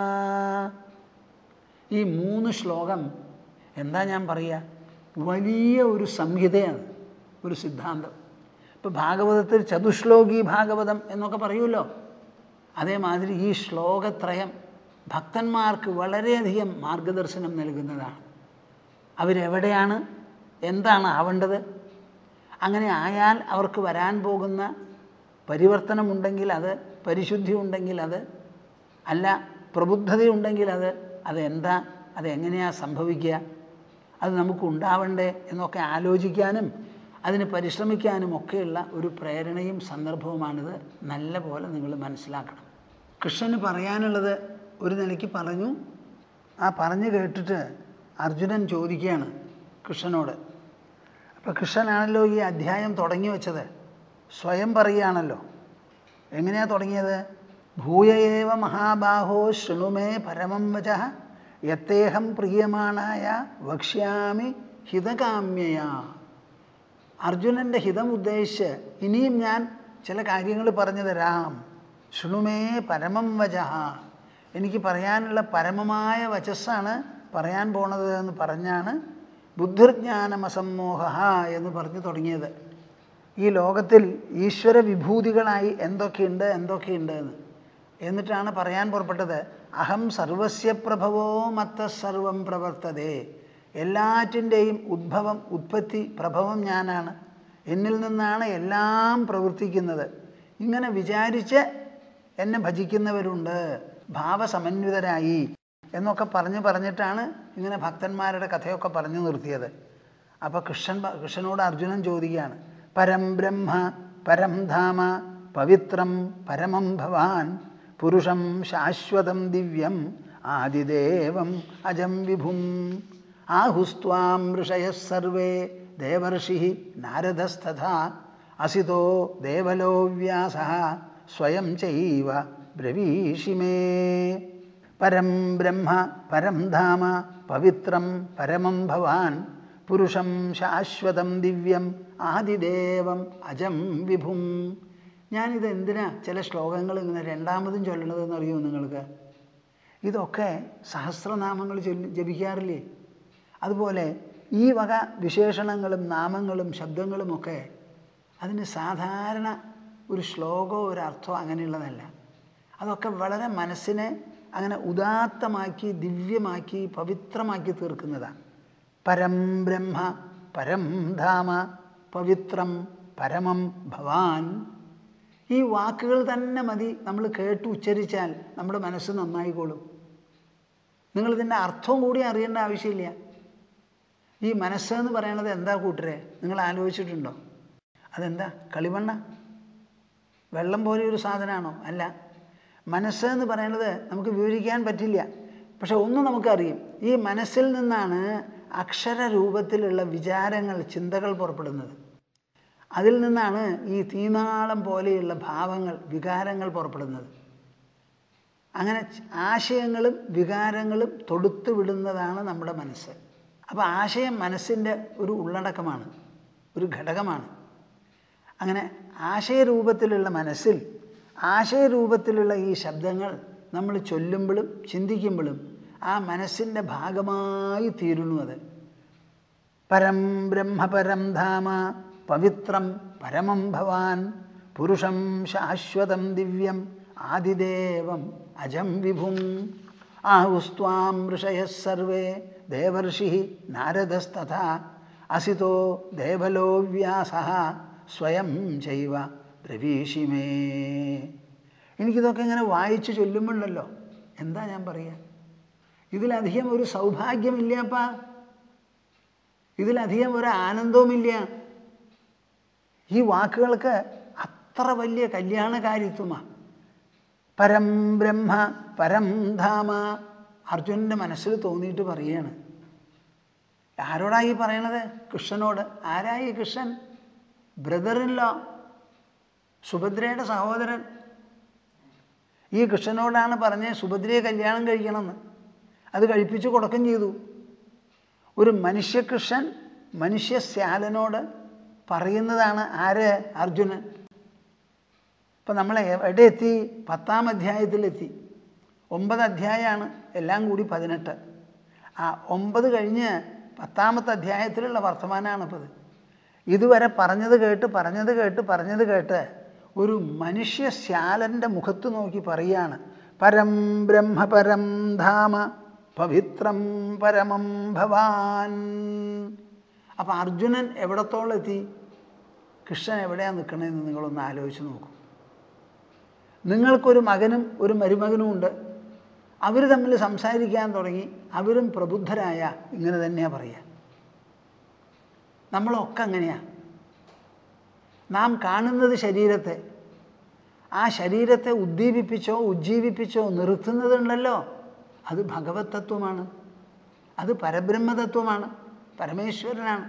ഈ 3 ശ്ലോകം എന്താ ഞാൻ പറയുക, വലിയ ഒരു സംഹിതയാണ്, ഒരു സിദ്ധാന്തം. ഇപ്പോൾ ഭാഗവതത്തിൽ ചതുശ്ലോകി ഭാഗവതം എന്നൊക്കെ പറയുമല്ലോ, അതേമാതിരി ഈ ശ്ലോകത്രയം ഭക്തന്മാർക്ക് വളരെയധികം മാർഗദർശനം നൽകുന്നതാണ്. അവരെവിടെയാണ്, എന്താണ് ആവേണ്ടത്, അങ്ങനെ ആയാൽ അവർക്ക് വരാൻ പോകുന്ന പരിവർത്തനമുണ്ടെങ്കിൽ അത്, പരിശുദ്ധി ഉണ്ടെങ്കിൽ അത്, അല്ല പ്രബുദ്ധതയുണ്ടെങ്കിൽ അതെന്താ, അതെങ്ങനെയാണ് സംഭവിക്കുക, അത് നമുക്ക് ഉണ്ടാവണ്ടേ എന്നൊക്കെ ആലോചിക്കാനും അതിന് പരിശ്രമിക്കാനും ഒക്കെയുള്ള ഒരു പ്രേരണയും സന്ദർഭവുമാണിത്. നല്ല പോലെ നിങ്ങൾ മനസ്സിലാക്കണം. കൃഷ്ണന് പറയാനുള്ളത് ഒരു നിലയ്ക്ക് പറഞ്ഞു. ആ പറഞ്ഞു കേട്ടിട്ട് അർജുനൻ ചോദിക്കുകയാണ് കൃഷ്ണനോട്. അപ്പോൾ കൃഷ്ണനാണല്ലോ ഈ അധ്യായം തുടങ്ങി വെച്ചത്, സ്വയം പറയുകയാണല്ലോ. എങ്ങനെയാണ് തുടങ്ങിയത്? ഭൂയയേവ മഹാബാഹോ ശൃണുമേ പരമം വചഃ യത്തേഹം പ്രിയമാണായ വക്ഷ്യാമി ഹിതകാമ്യയാ. അർജുനൻ്റെ ഹിതം ഉദ്ദേശിച്ച് ഇനിയും ഞാൻ ചില കാര്യങ്ങൾ പറഞ്ഞു തരാം. ശൃണുമേ പരമം വചഃ, എനിക്ക് പറയാനുള്ള പരമമായ വചസ്സാണ് പറയാൻ പോണത് എന്ന് പറഞ്ഞാണ് ബുദ്ധിർജ്ഞാനമസമ്മോഹ എന്ന് പറഞ്ഞു തുടങ്ങിയത്. ഈ ലോകത്തിൽ ഈശ്വര വിഭൂതികളായി എന്തൊക്കെയുണ്ട് എന്ന്. എന്നിട്ടാണ് പറയാൻ പുറപ്പെട്ടത്, അഹം സർവസ്യ പ്രഭവോ മത്ത സർവം പ്രവർത്തതേ. എല്ലാറ്റിൻ്റെയും ഉദ്ഭവം, ഉത്പത്തി, പ്രഭവം ഞാനാണ്. എന്നിൽ നിന്നാണ് എല്ലാം പ്രവർത്തിക്കുന്നത്. ഇങ്ങനെ വിചാരിച്ച് എന്നെ ഭജിക്കുന്നവരുണ്ട്, ഭാവസമന്വിതരായി എന്നൊക്കെ പറഞ്ഞിട്ടാണ് ഇങ്ങനെ ഭക്തന്മാരുടെ കഥയൊക്കെ പറഞ്ഞു നിർത്തിയത്. അപ്പോൾ കൃഷ്ണനോട് അർജുനൻ ചോദിക്കുകയാണ്, പരം ബ്രഹ്മ പരം ധാമ പവിത്രം പരമം ഭവാൻ പുരുഷം ശാശ്വതം ദിവ്യം ആദിദേവം അജം വിഭും ആഹുസ്ത്വാം ഋഷയഃ സർവേ ദേവർഷി നാരദസ്തഥാ അസിതോ ദേവലോ വ്യാസഃ സ്വയം ചൈവ ബ്രവീഷി മേ. പരം ബ്രഹ്മ പരം ധാമ പവിത്രം പരമം ഭവാൻ പുരുഷം ശാശ്വതം ദിവ്യം ആദിദേവം അജം വിഭും. ഞാനിത് എന്തിനാ ചില ശ്ലോകങ്ങൾ ഇങ്ങനെ രണ്ടാമതും ചൊല്ലണതെന്ന് അറിയുമോ നിങ്ങൾക്ക്? ഇതൊക്കെ സഹസ്രനാമങ്ങൾ ജപിക്കാറില്ലേ? അതുപോലെ ഈ വക വിശേഷണങ്ങളും നാമങ്ങളും ശബ്ദങ്ങളുമൊക്കെ അതിന് സാധാരണ ഒരു ശ്ലോകമോ ഒരു അർത്ഥമോ അങ്ങനെയുള്ളതല്ല. അതൊക്കെ വളരെ മനസ്സിനെ അങ്ങനെ ഉദാത്തമാക്കി, ദിവ്യമാക്കി, പവിത്രമാക്കി തീർക്കുന്നതാണ്. പരം ബ്രഹ്മ പരം ധാമ പവിത്രം പരമം ഭവാൻ. ഈ വാക്കുകൾ തന്നെ മതി നമ്മൾ കേട്ട് ഉച്ചരിച്ചാൽ നമ്മുടെ മനസ്സ് നന്നായിക്കോളും. നിങ്ങളിതിൻ്റെ അർത്ഥവും കൂടി അറിയേണ്ട ആവശ്യമില്ല. ഈ മനസ്സെന്ന് പറയണത് എന്താ കൂട്ടരെ, നിങ്ങൾ ആലോചിച്ചിട്ടുണ്ടോ? അതെന്താ? കളിമണ്ണ? വെള്ളം പോലെ ഒരു സാധനമാണോ? അല്ല. മനസ്സെന്ന് പറയണത് നമുക്ക് വിവരിക്കാൻ പറ്റില്ല. പക്ഷെ ഒന്ന് നമുക്കറിയും, ഈ മനസ്സിൽ നിന്നാണ് അക്ഷരരൂപത്തിലുള്ള വിചാരങ്ങൾ, ചിന്തകൾ പുറപ്പെടുന്നത്. അതിൽ നിന്നാണ് ഈ തീനാളം പോലെയുള്ള ഭാവങ്ങൾ, വികാരങ്ങൾ പുറപ്പെടുന്നത്. അങ്ങനെ ആശയങ്ങളും വികാരങ്ങളും തൊടുത്തു വിടുന്നതാണ് നമ്മുടെ മനസ്സ്. അപ്പോൾ ആശയം മനസ്സിൻ്റെ ഒരു ഉള്ളടക്കമാണ്, ഒരു ഘടകമാണ്. അങ്ങനെ ആശയരൂപത്തിലുള്ള മനസ്സിൽ ആശയരൂപത്തിലുള്ള ഈ ശബ്ദങ്ങൾ നമ്മൾ ചൊല്ലുമ്പോഴും ചിന്തിക്കുമ്പോഴും ആ മനസ്സിൻ്റെ ഭാഗമായി തീരുന്നു. അത് പരം ബ്രഹ്മ പരം ധാമ പവിത്രം പരമം ഭവാൻ പുരുഷം ശാശ്വതം ദിവ്യം ആദിദേവം അജം വിഭും ആഹുസ്ത്വാം ഋഷയഃ സർവേ ദേവർഷി നാരദസ്തഥാ അസിതോ ദേവലോ വ്യാസഃ സ്വയം ചൈവ ബ്രവീഷി മേ. എനിക്കിതൊക്കെ ഇങ്ങനെ വായിച്ച് ചൊല്ലുമ്പോഴല്ലോ എന്താ ഞാൻ പറയുക, ഇതിലധികം ഒരു സൗഭാഗ്യമില്ലപ്പാ, ഇതിലധികം ഒരു ആനന്ദവുമില്ല. ഈ വാക്കുകൾക്ക് അത്ര വലിയ കല്യാണകാരിത്വമാണ്. പരം ബ്രഹ്മ പരം ധാമ അർജുനൻ്റെ മനസ്സിൽ തോന്നിയിട്ട് പറയുകയാണ്. ആരോടായി പറയണത്? കൃഷ്ണനോട്. ആരായി കൃഷ്ണൻ? ബ്രദറിൻലോ, സുഭദ്രയുടെ സഹോദരൻ. ഈ കൃഷ്ണനോടാണ് പറഞ്ഞത് സുഭദ്രയെ കല്യാണം കഴിക്കണമെന്ന്. അത് കഴിപ്പിച്ച് കൊടുക്കുകയും ചെയ്തു. ഒരു മനുഷ്യകൃഷ്ണൻ മനുഷ്യശ്യാലനോട് പറയുന്നതാണ് ആര്? അർജുനൻ. ഇപ്പം നമ്മൾ എവിടെ എത്തി? 10-ാം അധ്യായത്തിലെത്തി. 9 അധ്യായമാണ്, എല്ലാം കൂടി 18. ആ 9 കഴിഞ്ഞ് 10-ാമത്തെ അധ്യായത്തിലുള്ള വർത്തമാനമാണിപ്പോൾ. ഇതുവരെ പറഞ്ഞത് കേട്ട് ഒരു മനുഷ്യശ്യാലൻ്റെ മുഖത്ത് നോക്കി പറയുകയാണ്, പരം ബ്രഹ്മ പരം ധാമ പവിത്രം പരമം ഭവാൻ. അപ്പം അർജുനൻ എവിടത്തോളം എത്തി? കൃഷ്ണൻ എവിടെയാണ് നിൽക്കണതെന്ന് നിങ്ങളൊന്ന് ആലോചിച്ച് നോക്കൂ. നിങ്ങൾക്കൊരു മകനും ഒരു മരുമകനും ഉണ്ട്. അവർ തമ്മിൽ സംസാരിക്കാൻ തുടങ്ങി. അവരും പ്രബുദ്ധരായ ഇങ്ങനെ തന്നെയാണ് പറയുക. നമ്മളൊക്കെ അങ്ങനെയാണ്. നാം കാണുന്നത് ശരീരത്തെ, ആ ശരീരത്തെ ഉദ്ദീപിപ്പിച്ചോ ഉജ്ജീവിപ്പിച്ചോ നിർത്തുന്നതുണ്ടല്ലോ, അത് ഭഗവത് തത്വമാണ്, അത് പരബ്രഹ്മതത്വമാണ്, പരമേശ്വരനാണ്.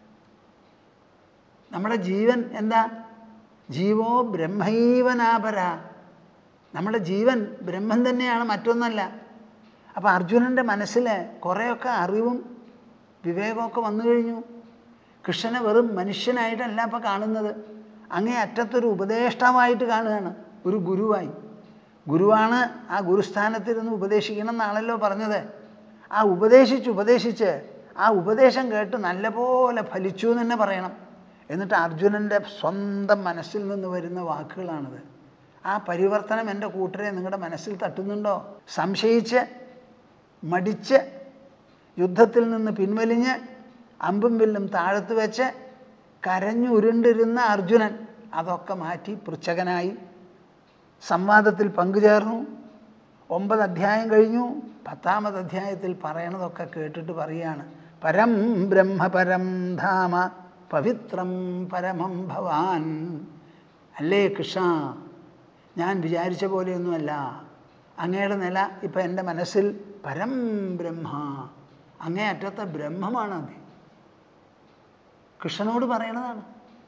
നമ്മുടെ ജീവൻ എന്താ? ജീവോ ബ്രഹ്മൈവനാപര. നമ്മുടെ ജീവൻ ബ്രഹ്മം തന്നെയാണ്, മറ്റൊന്നല്ല. അപ്പോൾ അർജുനൻ്റെ മനസ്സിൽ കുറേയൊക്കെ അറിവും വിവേകമൊക്കെ വന്നു കഴിഞ്ഞു. കൃഷ്ണനെ വെറും മനുഷ്യനായിട്ടല്ല അപ്പം കാണുന്നത്, അങ്ങേ അറ്റത്തൊരു ഉപദേഷ്ടാവായിട്ട് കാണുകയാണ്, ഒരു ഗുരുവായി. ഗുരുവാണ് ആ ഗുരുസ്ഥാനത്തിരുന്ന് ഉപദേശിക്കണം എന്നാണല്ലോ പറഞ്ഞത്. ആ ഉപദേശിച്ച് ആ ഉപദേശം കേട്ട് നല്ലപോലെ ഫലിച്ചു എന്ന് തന്നെ പറയണം. എന്നിട്ട് അർജുനൻ്റെ സ്വന്തം മനസ്സിൽ നിന്ന് വരുന്ന വാക്കുകളാണിത്. ആ പരിവർത്തനം എൻ്റെ കൂട്ടരെ നിങ്ങളുടെ മനസ്സിൽ തട്ടുന്നുണ്ടോ? സംശയിച്ച് മടിച്ച് യുദ്ധത്തിൽ നിന്ന് പിൻവലിഞ്ഞ് അമ്പും വില്ലും താഴത്ത് വെച്ച് കരഞ്ഞുരുണ്ടിരുന്ന അർജുനൻ അതൊക്കെ മാറ്റി പൃച്ഛകനായി സംവാദത്തിൽ പങ്കുചേർന്നു. 9 അധ്യായം കഴിഞ്ഞു. 10ാമത് അധ്യായത്തിൽ പറയണതൊക്കെ കേട്ടിട്ട് പറയുകയാണ്, പരം ബ്രഹ്മ പരം ധാമ പവിത്രം പരമം ഭവാൻ. അല്ലേ കൃഷ്ണ, ഞാൻ വിചാരിച്ച പോലെയൊന്നുമല്ല. അങ്ങയുടെ നില ഇപ്പം എൻ്റെ മനസ്സിൽ പരം ബ്രഹ്മ, അങ്ങേയറ്റത്തെ ബ്രഹ്മമാണത്. കൃഷ്ണനോട് പറയണതാണ്.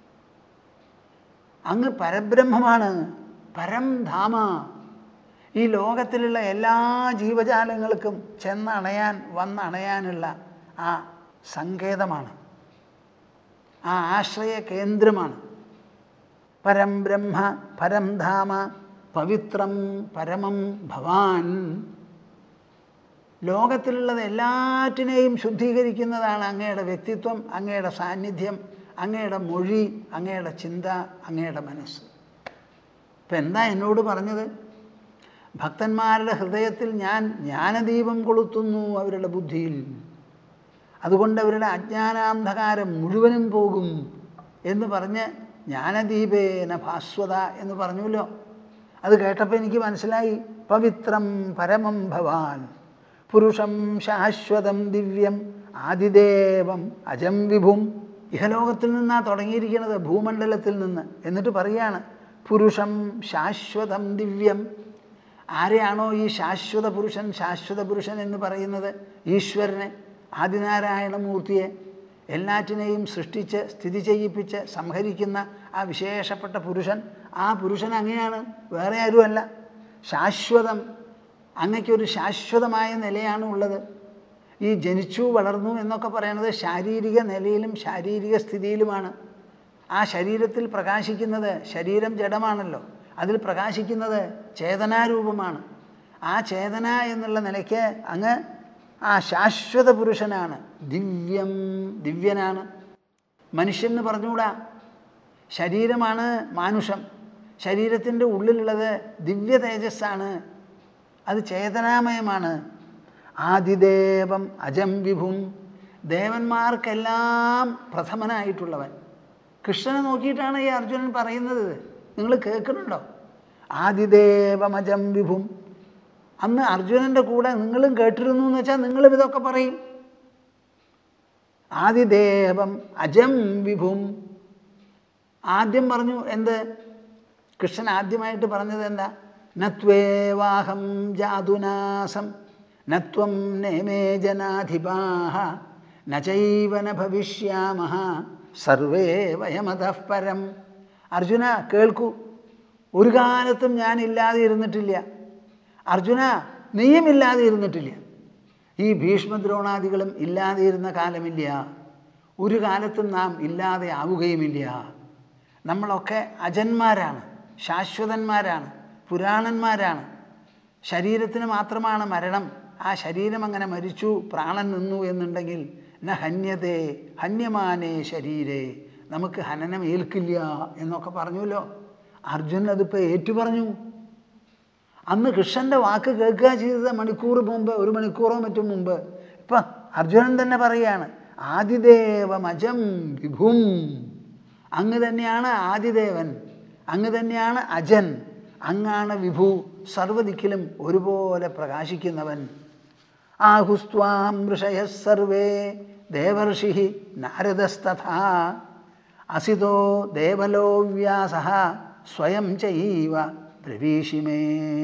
അങ്ങ് പരബ്രഹ്മമാണ്, പരം ധാമ. ഈ ലോകത്തിലുള്ള എല്ലാ ജീവജാലങ്ങൾക്കും ചെന്നണയാൻ വന്നണയാനുള്ള ആ സങ്കേതമാണ്, ആ ആശ്രയ കേന്ദ്രമാണ്. പരം ബ്രഹ്മ പരം ധാമ പവിത്രം പരമം ഭവാൻ. ലോകത്തിലുള്ളത് എല്ലാറ്റിനെയും ശുദ്ധീകരിക്കുന്നതാണ് അങ്ങയുടെ വ്യക്തിത്വം, അങ്ങയുടെ സാന്നിധ്യം, അങ്ങയുടെ മൊഴി, അങ്ങയുടെ ചിന്ത, അങ്ങയുടെ മനസ്സ്. ഇപ്പം എന്താ എന്നോട് പറഞ്ഞത്? ഭക്തന്മാരുടെ ഹൃദയത്തിൽ ഞാൻ ജ്ഞാനദീപം കൊളുത്തുന്നു അവരുടെ ബുദ്ധിയിൽ. അതുകൊണ്ട് അവരുടെ അജ്ഞാനാന്ധകാരം മുഴുവനും പോകും എന്ന് പറഞ്ഞ് ജ്ഞാനദീപേന ഭാസ്വത എന്ന് പറഞ്ഞുല്ലോ. അത് കേട്ടപ്പോൾ എനിക്ക് മനസ്സിലായി, പവിത്രം പരമം ഭവാൻ പുരുഷം ശാശ്വതം ദിവ്യം ആദിദേവം അജം വിഭും. ഇഹലോകത്തിൽ നിന്നാണ് തുടങ്ങിയിരിക്കുന്നത്, ഭൂമണ്ഡലത്തിൽ നിന്ന്. എന്നിട്ട് പറയുകയാണ് പുരുഷം ശാശ്വതം ദിവ്യം. ആരെയാണോ ഈ ശാശ്വത പുരുഷൻ എന്ന് പറയുന്നത്? ഈശ്വരനെ, ആദിനാരായണമൂർത്തിയെ, എല്ലാറ്റിനെയും സൃഷ്ടിച്ച് സ്ഥിതി ചെയ്യിപ്പിച്ച് സംഹരിക്കുന്ന ആ വിശേഷപ്പെട്ട പുരുഷൻ. ആ പുരുഷൻ അങ്ങനെയാണ്, വേറെ ആരുമല്ല. ശാശ്വതം, അങ്ങയ്ക്കൊരു ശാശ്വതമായ നിലയാണ് ഉള്ളത്. ഈ ജനിച്ചു വളർന്നു എന്നൊക്കെ പറയുന്നത് ശാരീരിക നിലയിലും ശാരീരിക സ്ഥിതിയിലുമാണ്. ആ ശരീരത്തിൽ പ്രകാശിക്കുന്നത്, ശരീരം ജഡമാണല്ലോ, അതിൽ പ്രകാശിക്കുന്നത് ചേതനാരൂപമാണ്. ആ ചേതന എന്നുള്ള നിലയ്ക്ക് അങ്ങ് ആ ശാശ്വത പുരുഷനാണ്, ദിവ്യം, ദിവ്യനാണ്. മനുഷ്യന് പറഞ്ഞുകൂടാ, ശരീരമാണ് മാനുഷം. ശരീരത്തിൻ്റെ ഉള്ളിലുള്ളത് ദിവ്യ തേജസ്സാണ്, അത് ചേതനാമയമാണ്. ആദിദേവം അജം വിഭും, ദേവന്മാർക്കെല്ലാം പ്രഥമനായിട്ടുള്ളവൻ. കൃഷ്ണനെ നോക്കിയിട്ടാണ് ഈ അർജുനൻ പറയുന്നത്. നിങ്ങൾ കേൾക്കുന്നുണ്ടോ? ആദിദേവമജം വിഭും. അന്ന് അർജുനൻ്റെ കൂടെ നിങ്ങളും കേട്ടിരുന്നു എന്ന് വെച്ചാൽ നിങ്ങളും ഇതൊക്കെ പറയും. ആദിദേവം അജം വിഭും. ആദ്യം പറഞ്ഞു എന്ത്? കൃഷ്ണൻ ആദ്യമായിട്ട് പറഞ്ഞത് എന്താ? നത്വേവാഹം ജാതുനാസം നത്വം നേമേ ജനാധിപാഹ നചൈവന ഭവിഷ്യാമഹ സർവേ വയമതഃ പരം. അർജുന കേൾക്കൂ, ഒരു കാലത്തും ഞാൻ ഇല്ലാതെ ഇരുന്നിട്ടില്ല. അർജുന നീയും ഇല്ലാതെ ഇരുന്നിട്ടില്ല. ഈ ഭീഷ്മദ്രോണാദികളും ഇല്ലാതെ ഇരുന്ന കാലമില്ല. ഒരു കാലത്തും നാം ഇല്ലാതെ ആവുകയുമില്ല. നമ്മളൊക്കെ അജന്മാരാണ്, ശാശ്വതന്മാരാണ്, പുരാണന്മാരാണ്. ശരീരത്തിന് മാത്രമാണ് മരണം. ആ ശരീരം അങ്ങനെ മരിച്ചു, പ്രാണൻ നിന്നു എന്നുണ്ടെങ്കിൽ ന ഹന്യതേ ഹന്യമാനേ ശരീരേ, നമുക്ക് ഹനനം ഏൽക്കില്ല എന്നൊക്കെ പറഞ്ഞുല്ലോ. അർജുനൻ അതിപ്പോൾ ഏറ്റുപറഞ്ഞു. അന്ന് കൃഷ്ണൻ്റെ വാക്ക് കേൾക്കുക ചെയ്തത് മണിക്കൂർ മുമ്പ്, 1 മണിക്കൂറോ മറ്റും മുമ്പ്. ഇപ്പം അർജുനൻ തന്നെ പറയുകയാണ് ആദിദേവമജം വിഭും. അങ്ങ് തന്നെയാണ് ആദിദേവൻ, അങ്ങ് തന്നെയാണ് അജൻ, അങ്ങാണ് വിഭു, സർവ്വദിക്കിലും ഒരുപോലെ പ്രകാശിക്കുന്നവൻ. ആഹുസ്ത്വാം ഋഷയഃ സർവേ ദേവർഷി നാരദസ്തഥാ അസിതോ ദേവലോ വ്യാസഃ സ്വയം ചൈവ ബ്രവീഷിമേ.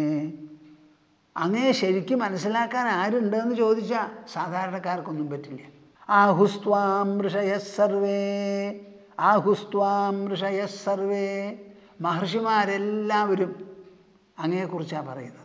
അങ്ങേ ശരിക്കും മനസ്സിലാക്കാൻ ആരുണ്ടെന്ന് ചോദിച്ചാൽ സാധാരണക്കാർക്കൊന്നും പറ്റില്ല. ആഹുസ്ത്വാം ഋഷയഃ സർവേ, ആഹുസ്ത്വാം ഋഷയഃ സർവേ. മഹർഷിമാരെല്ലാവരും അങ്ങയെക്കുറിച്ചാണ് പറയുന്നത്.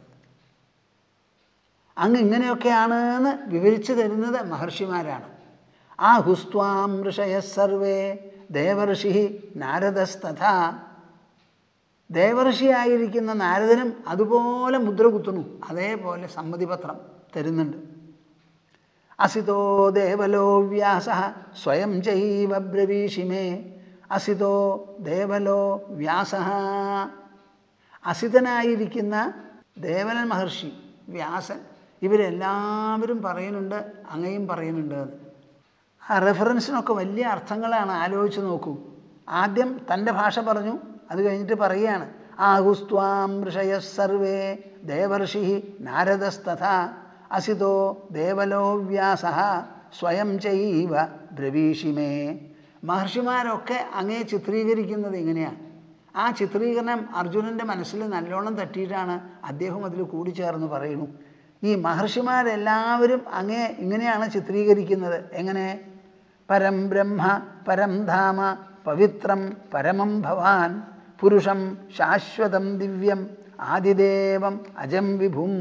അങ്ങ് ഇങ്ങനെയൊക്കെയാണെന്ന് വിവരിച്ചു തരുന്നത് മഹർഷിമാരാണ്. ആഹുസ്ത്വാം ഋഷയഃ സർവേ ദേവർഷി നാരദസ്തഥാ. ദേവർഷിയായിരിക്കുന്ന നാരദനും അതുപോലെ മുദ്ര കുത്തുന്നു, അതേപോലെ സമ്മതിപത്രം തരുന്നുണ്ട്. അസിതോ ദേവലോ വ്യാസഃ സ്വയം ചൈവ ബ്രവീഷി മേ. അസിതോ ദേവലോ വ്യാസഃ, അസിതനായിരിക്കുന്ന ദേവലൻ മഹർഷി, വ്യാസൻ, ഇവരെല്ലാവരും പറയുന്നുണ്ട്, അങ്ങയും പറയുന്നുണ്ട്. ആ റെഫറൻസിനൊക്കെ വലിയ അർത്ഥങ്ങളാണ്. ആലോചിച്ച് നോക്കൂ. ആദ്യം തൻ്റെ ഭാഷ പറഞ്ഞു, അത് കഴിഞ്ഞിട്ട് പറയുകയാണ് ആഹുസ്ത്വാം ഋഷയഃ സർവേ ദേവർഷി നാരദസ്തഥാ അസിതോ ദേവലോ വ്യാസഃ സ്വയം ചൈവ ബ്രവീഷി മേ. മഹർഷിമാരൊക്കെ അങ്ങേ ചിത്രീകരിക്കുന്നത് ഇങ്ങനെയാണ്. ആ ചിത്രീകരണം അർജുനൻ്റെ മനസ്സിൽ നല്ലോണം തട്ടിയിട്ടാണ് അദ്ദേഹം അതിൽ കൂടിച്ചേർന്ന് പറയുന്നു. ഈ മഹർഷിമാരെല്ലാവരും അങ്ങേ ഇങ്ങനെയാണ് ചിത്രീകരിക്കുന്നത്. എങ്ങനെ? പരം ബ്രഹ്മ പരം ധാമ പവിത്രം പരമം ഭവാൻ പുരുഷം ശാശ്വതം ദിവ്യം ആദിദേവം അജം വിഭും.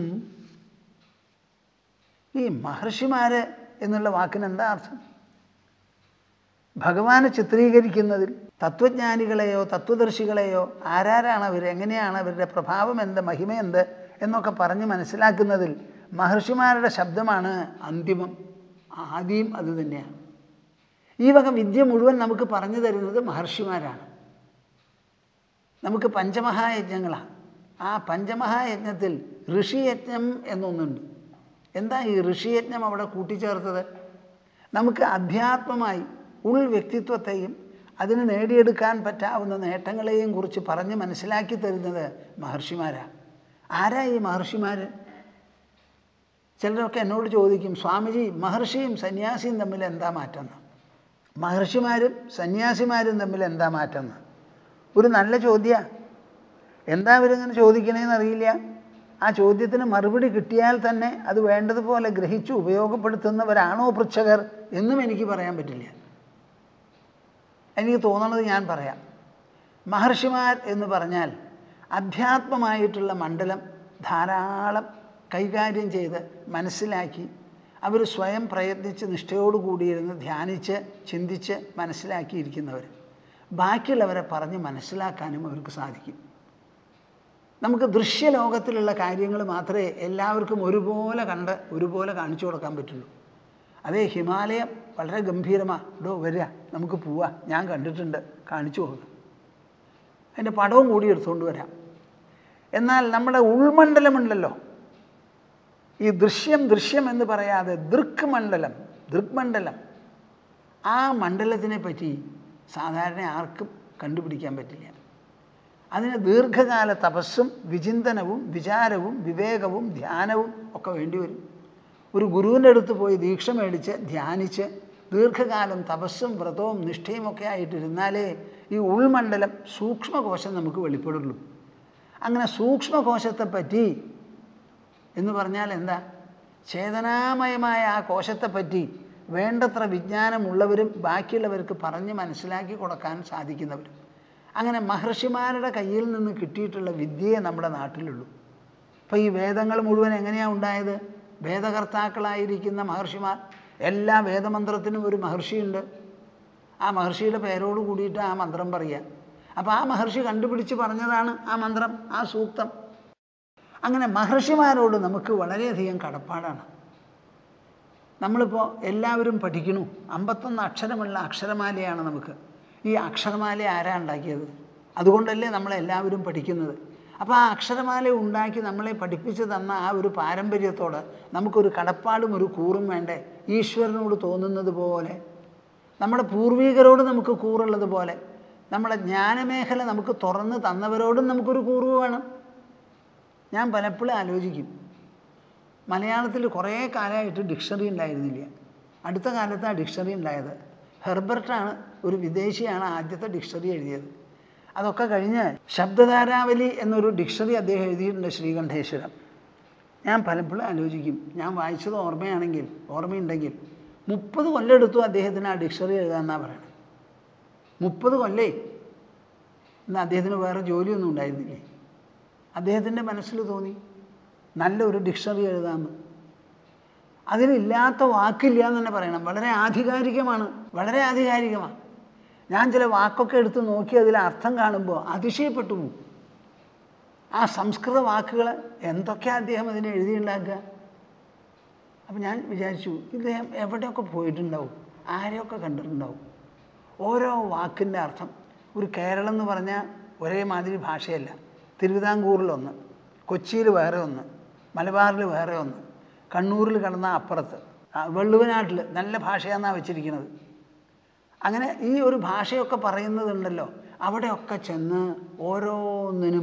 ഈ മഹർഷിമാർ എന്നുള്ള വാക്കിന് എന്താ അർത്ഥം? ഭഗവാനെ ചിത്രീകരിക്കുന്നതിൽ തത്വജ്ഞാനികളെയോ തത്വദർശികളെയോ ആരാരാണ് അവർ, എങ്ങനെയാണ് അവരുടെ പ്രഭാവം എന്ത്, മഹിമ എന്ത് എന്നൊക്കെ പറഞ്ഞ് മനസ്സിലാക്കുന്നതിൽ മഹർഷിമാരുടെ ശബ്ദമാണ് അന്തിമം, ആദ്യം അത് തന്നെയാണ്. ഈ വക വിദ്യ മുഴുവൻ നമുക്ക് പറഞ്ഞു തരുന്നത് മഹർഷിമാരാണ്. നമുക്ക് പഞ്ചമഹായജ്ഞങ്ങളാണ്. ആ പഞ്ചമഹായജ്ഞത്തിൽ ഋഷിയജ്ഞം എന്നൊന്നുണ്ട്. എന്താ ഈ ഋഷിയജ്ഞം അവിടെ കൂട്ടിച്ചേർത്തത്? നമുക്ക് അധ്യാത്മമായി ഉൾ വ്യക്തിത്വത്തെയും അതിന് നേടിയെടുക്കാൻ പറ്റാവുന്ന നേട്ടങ്ങളെയും കുറിച്ച് പറഞ്ഞ് മനസ്സിലാക്കി തരുന്നത് മഹർഷിമാരാണ്. ആരാ ഈ മഹർഷിമാർ? ചിലരൊക്കെ എന്നോട് ചോദിക്കും, സ്വാമിജി മഹർഷിയും സന്യാസിയും തമ്മിൽ എന്താ മാറ്റം? മഹർഷിമാരും സന്യാസിമാരും തമ്മിൽ എന്താ മാറ്റം? ഒരു നല്ല ചോദ്യമാണ്. എന്താ അവരിങ്ങനെ ചോദിക്കണേന്ന് അറിയില്ല. ആ ചോദ്യത്തിന് മറുപടി കിട്ടിയാൽ തന്നെ അത് വേണ്ടതുപോലെ ഗ്രഹിച്ച് ഉപയോഗപ്പെടുത്തുന്നവരാണോ പൃച്ഛകർ എന്നും എനിക്ക് പറയാൻ പറ്റില്ല. എനിക്ക് തോന്നുന്നത് ഞാൻ പറയാം. മഹർഷിമാർ എന്ന് പറഞ്ഞാൽ അധ്യാത്മമായിട്ടുള്ള മണ്ഡലം ധാരാളം കൈകാര്യം ചെയ്ത് മനസ്സിലാക്കി അവർ സ്വയം പ്രയത്നിച്ച് നിഷ്ഠയോടുകൂടിയിരുന്ന് ധ്യാനിച്ച് ചിന്തിച്ച് മനസ്സിലാക്കിയിരിക്കുന്നവർ. ബാക്കിയുള്ളവരെ പറഞ്ഞ് മനസ്സിലാക്കാനും അവർക്ക് സാധിക്കും. നമുക്ക് ദൃശ്യലോകത്തിലുള്ള കാര്യങ്ങൾ മാത്രമേ എല്ലാവർക്കും ഒരുപോലെ കണ്ട് ഒരുപോലെ കാണിച്ചു കൊടുക്കാൻ പറ്റുള്ളൂ. അതേ ഹിമാലയം വളരെ ഗംഭീരമാണ്, ഇടോ വരിക നമുക്ക് പോവാം, ഞാൻ കണ്ടിട്ടുണ്ട്, കാണിച്ചു കൊടുക്കുക, അതിൻ്റെ പടവും കൂടി എടുത്തുകൊണ്ട് വരാം. എന്നാൽ നമ്മുടെ ഉൾമണ്ഡലമുണ്ടല്ലോ, ഈ ദൃശ്യം എന്ന് പറയാതെ ദൃക്മണ്ഡലം, ആ മണ്ഡലത്തിനെ പറ്റി സാധാരണ ആർക്കും കണ്ടുപിടിക്കാൻ പറ്റില്ല. അതിന് ദീർഘകാല തപസ്സും വിചിന്തനവും വിചാരവും വിവേകവും ധ്യാനവും ഒക്കെ വേണ്ടിവരും. ഒരു ഗുരുവിൻ്റെ അടുത്ത് പോയി ദീക്ഷ മേടിച്ച് ധ്യാനിച്ച് ദീർഘകാലം തപസ്സും വ്രതവും നിഷ്ഠയും ഒക്കെ ആയിട്ടിരുന്നാലേ ഈ ഉൾമണ്ഡലം സൂക്ഷ്മകോശം നമുക്ക് വെളിപ്പെടുള്ളൂ. അങ്ങനെ സൂക്ഷ്മകോശത്തെപ്പറ്റി എന്ന് പറഞ്ഞാൽ എന്താ? ചേതനാമയമായ ആ കോശത്തെപ്പറ്റി വേണ്ടത്ര വിജ്ഞാനമുള്ളവരും ബാക്കിയുള്ളവർക്ക് പറഞ്ഞ് മനസ്സിലാക്കി കൊടുക്കാൻ സാധിക്കുന്നവരും. അങ്ങനെ മഹർഷിമാരുടെ കയ്യിൽ നിന്ന് കിട്ടിയിട്ടുള്ള വിദ്യയെ നമ്മുടെ നാട്ടിലുള്ളൂ. അപ്പോൾ ഈ വേദങ്ങൾ മുഴുവൻ എങ്ങനെയാണ് ഉണ്ടായത്? വേദകർത്താക്കളായിരിക്കുന്ന മഹർഷിമാർ, എല്ലാ വേദമന്ത്രത്തിനും ഒരു മഹർഷിയുണ്ട്. ആ മഹർഷിയുടെ പേരോട് കൂടിയിട്ട് ആ മന്ത്രം പറയുക. അപ്പോൾ ആ മഹർഷി കണ്ടുപിടിച്ച് പറഞ്ഞതാണ് ആ മന്ത്രം, ആ സൂക്തം. അങ്ങനെ മഹർഷിമാരോട് നമുക്ക് വളരെയധികം കടപ്പാടാണ്. നമ്മളിപ്പോൾ എല്ലാവരും പഠിക്കണു. 51 അക്ഷരമുള്ള അക്ഷരമാലയാണ് നമുക്ക്. ഈ അക്ഷരമാല ആരാ ഉണ്ടാക്കിയത്? അതുകൊണ്ടല്ലേ നമ്മളെല്ലാവരും പഠിക്കുന്നത്. അപ്പോൾ ആ അക്ഷരമാല ഉണ്ടാക്കി നമ്മളെ പഠിപ്പിച്ച് തന്ന ആ ഒരു പാരമ്പര്യത്തോട് നമുക്കൊരു കടപ്പാടും ഒരു കൂറും വേണ്ടേ? ഈശ്വരനോട് തോന്നുന്നത് പോലെ, നമ്മുടെ പൂർവികരോട് നമുക്ക് കൂറുള്ളത് പോലെ, നമ്മുടെ ജ്ഞാനമേഖല നമുക്ക് തുറന്ന് തന്നവരോടും നമുക്കൊരു കൂറ് വേണം. ഞാൻ പലപ്പോഴും ആലോചിക്കും, മലയാളത്തിൽ കുറേ കാലമായിട്ട് ഡിക്ഷണറി ഉണ്ടായിരുന്നില്ല. അടുത്ത കാലത്ത് ആ ഡിക്ഷണറി ഉണ്ടായത്. ഹെർബർട്ടാണ്, ഒരു വിദേശിയാണ് ആദ്യത്തെ ഡിക്ഷണറി എഴുതിയത്. അതൊക്കെ കഴിഞ്ഞ് ശബ്ദധാരാവലി എന്നൊരു ഡിക്ഷണറി അദ്ദേഹം എഴുതിയിട്ടുണ്ട്, ശ്രീകണ്ഠേശ്വരം. ഞാൻ പലപ്പോഴും ആലോചിക്കും, ഞാൻ വായിച്ചത് ഓർമ്മയുണ്ടെങ്കിൽ 30 കൊല്ലം എടുത്തു അദ്ദേഹത്തിന് ആ ഡിക്ഷണറി എഴുതാമെന്നാണ് പറയണത്. 30 കൊല്ലേ. എന്നാൽ അദ്ദേഹത്തിന് വേറെ ജോലിയൊന്നും ഉണ്ടായിരുന്നില്ലേ? അദ്ദേഹത്തിൻ്റെ മനസ്സിൽ തോന്നി നല്ലൊരു ഡിക്ഷണറി എഴുതാമെന്ന്. അതിലില്ലാത്ത വാക്കില്ല എന്ന് തന്നെ പറയണം. വളരെ ആധികാരികമാണ്. ഞാൻ ചില വാക്കൊക്കെ എടുത്ത് നോക്കി അതിൽ അർത്ഥം കാണുമ്പോൾ അതിശയപ്പെട്ടു പോകും. ആ സംസ്കൃത വാക്കുകൾ എന്തൊക്കെയാണ് അദ്ദേഹം അതിനെ എഴുതിയുണ്ടാക്കുക. അപ്പം ഞാൻ വിചാരിച്ചു ഇദ്ദേഹം എവിടെയൊക്കെ പോയിട്ടുണ്ടാവും, ആരെയൊക്കെ കണ്ടിട്ടുണ്ടാവും. ഓരോ വാക്കിൻ്റെ അർത്ഥം. ഒരു കേരളം എന്ന് പറഞ്ഞാൽ ഒരേ മാതിരി ഭാഷയല്ല. തിരുവിതാംകൂറിലൊന്ന്, കൊച്ചിയിൽ വേറെ ഒന്ന്, മലബാറിൽ വേറെ ഒന്ന്, കണ്ണൂരിൽ കിടന്ന അപ്പുറത്ത്, വെള്ളുവനാട്ടിൽ നല്ല ഭാഷയാണെന്നാണ് വെച്ചിരിക്കുന്നത്. അങ്ങനെ ഈ ഒരു ഭാഷയൊക്കെ പറയുന്നതുണ്ടല്ലോ, അവിടെയൊക്കെ ചെന്ന് ഓരോന്നിനും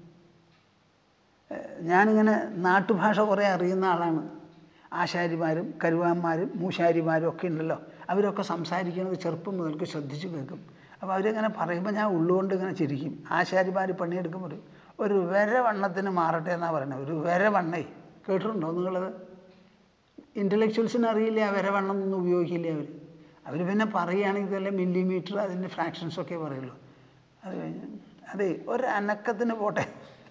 ഞാനിങ്ങനെ നാട്ടുഭാഷ കുറേ അറിയുന്ന ആളാണ്. ആശാരിമാരും കരുവാന്മാരും മൂശാരിമാരും ഒക്കെ ഉണ്ടല്ലോ, അവരൊക്കെ സംസാരിക്കുന്നത് ചെറുപ്പം മുതൽക്ക് ശ്രദ്ധിച്ച് കേൾക്കും. അപ്പോൾ അവരിങ്ങനെ പറയുമ്പോൾ ഞാൻ ഉള്ളുകൊണ്ട് ഇങ്ങനെ ചിരിക്കും. ആശാരിമാർ പണിയെടുക്കുമ്പോൾ ഒരു വരവണ്ണത്തിന് മാറട്ടെ എന്നാണ് പറയുന്നത്. ഒരു വരവണ്ണേ കേട്ടിട്ടുണ്ടോ നിങ്ങളത്? ഇൻ്റലക്ച്വൽസിന് അറിയില്ല ആ വരവണ്ണം ഒന്നും ഉപയോഗിക്കില്ല അവർ പിന്നെ പറയുകയാണെങ്കിൽ ഇതെല്ലാം മില്ലിമീറ്റർ അതിൻ്റെ ഫ്രാക്ഷൻസൊക്കെ പറയുള്ളൂ. അത് കഴിഞ്ഞ് അതെ ഒരു അനക്കത്തിന് പോട്ടെ.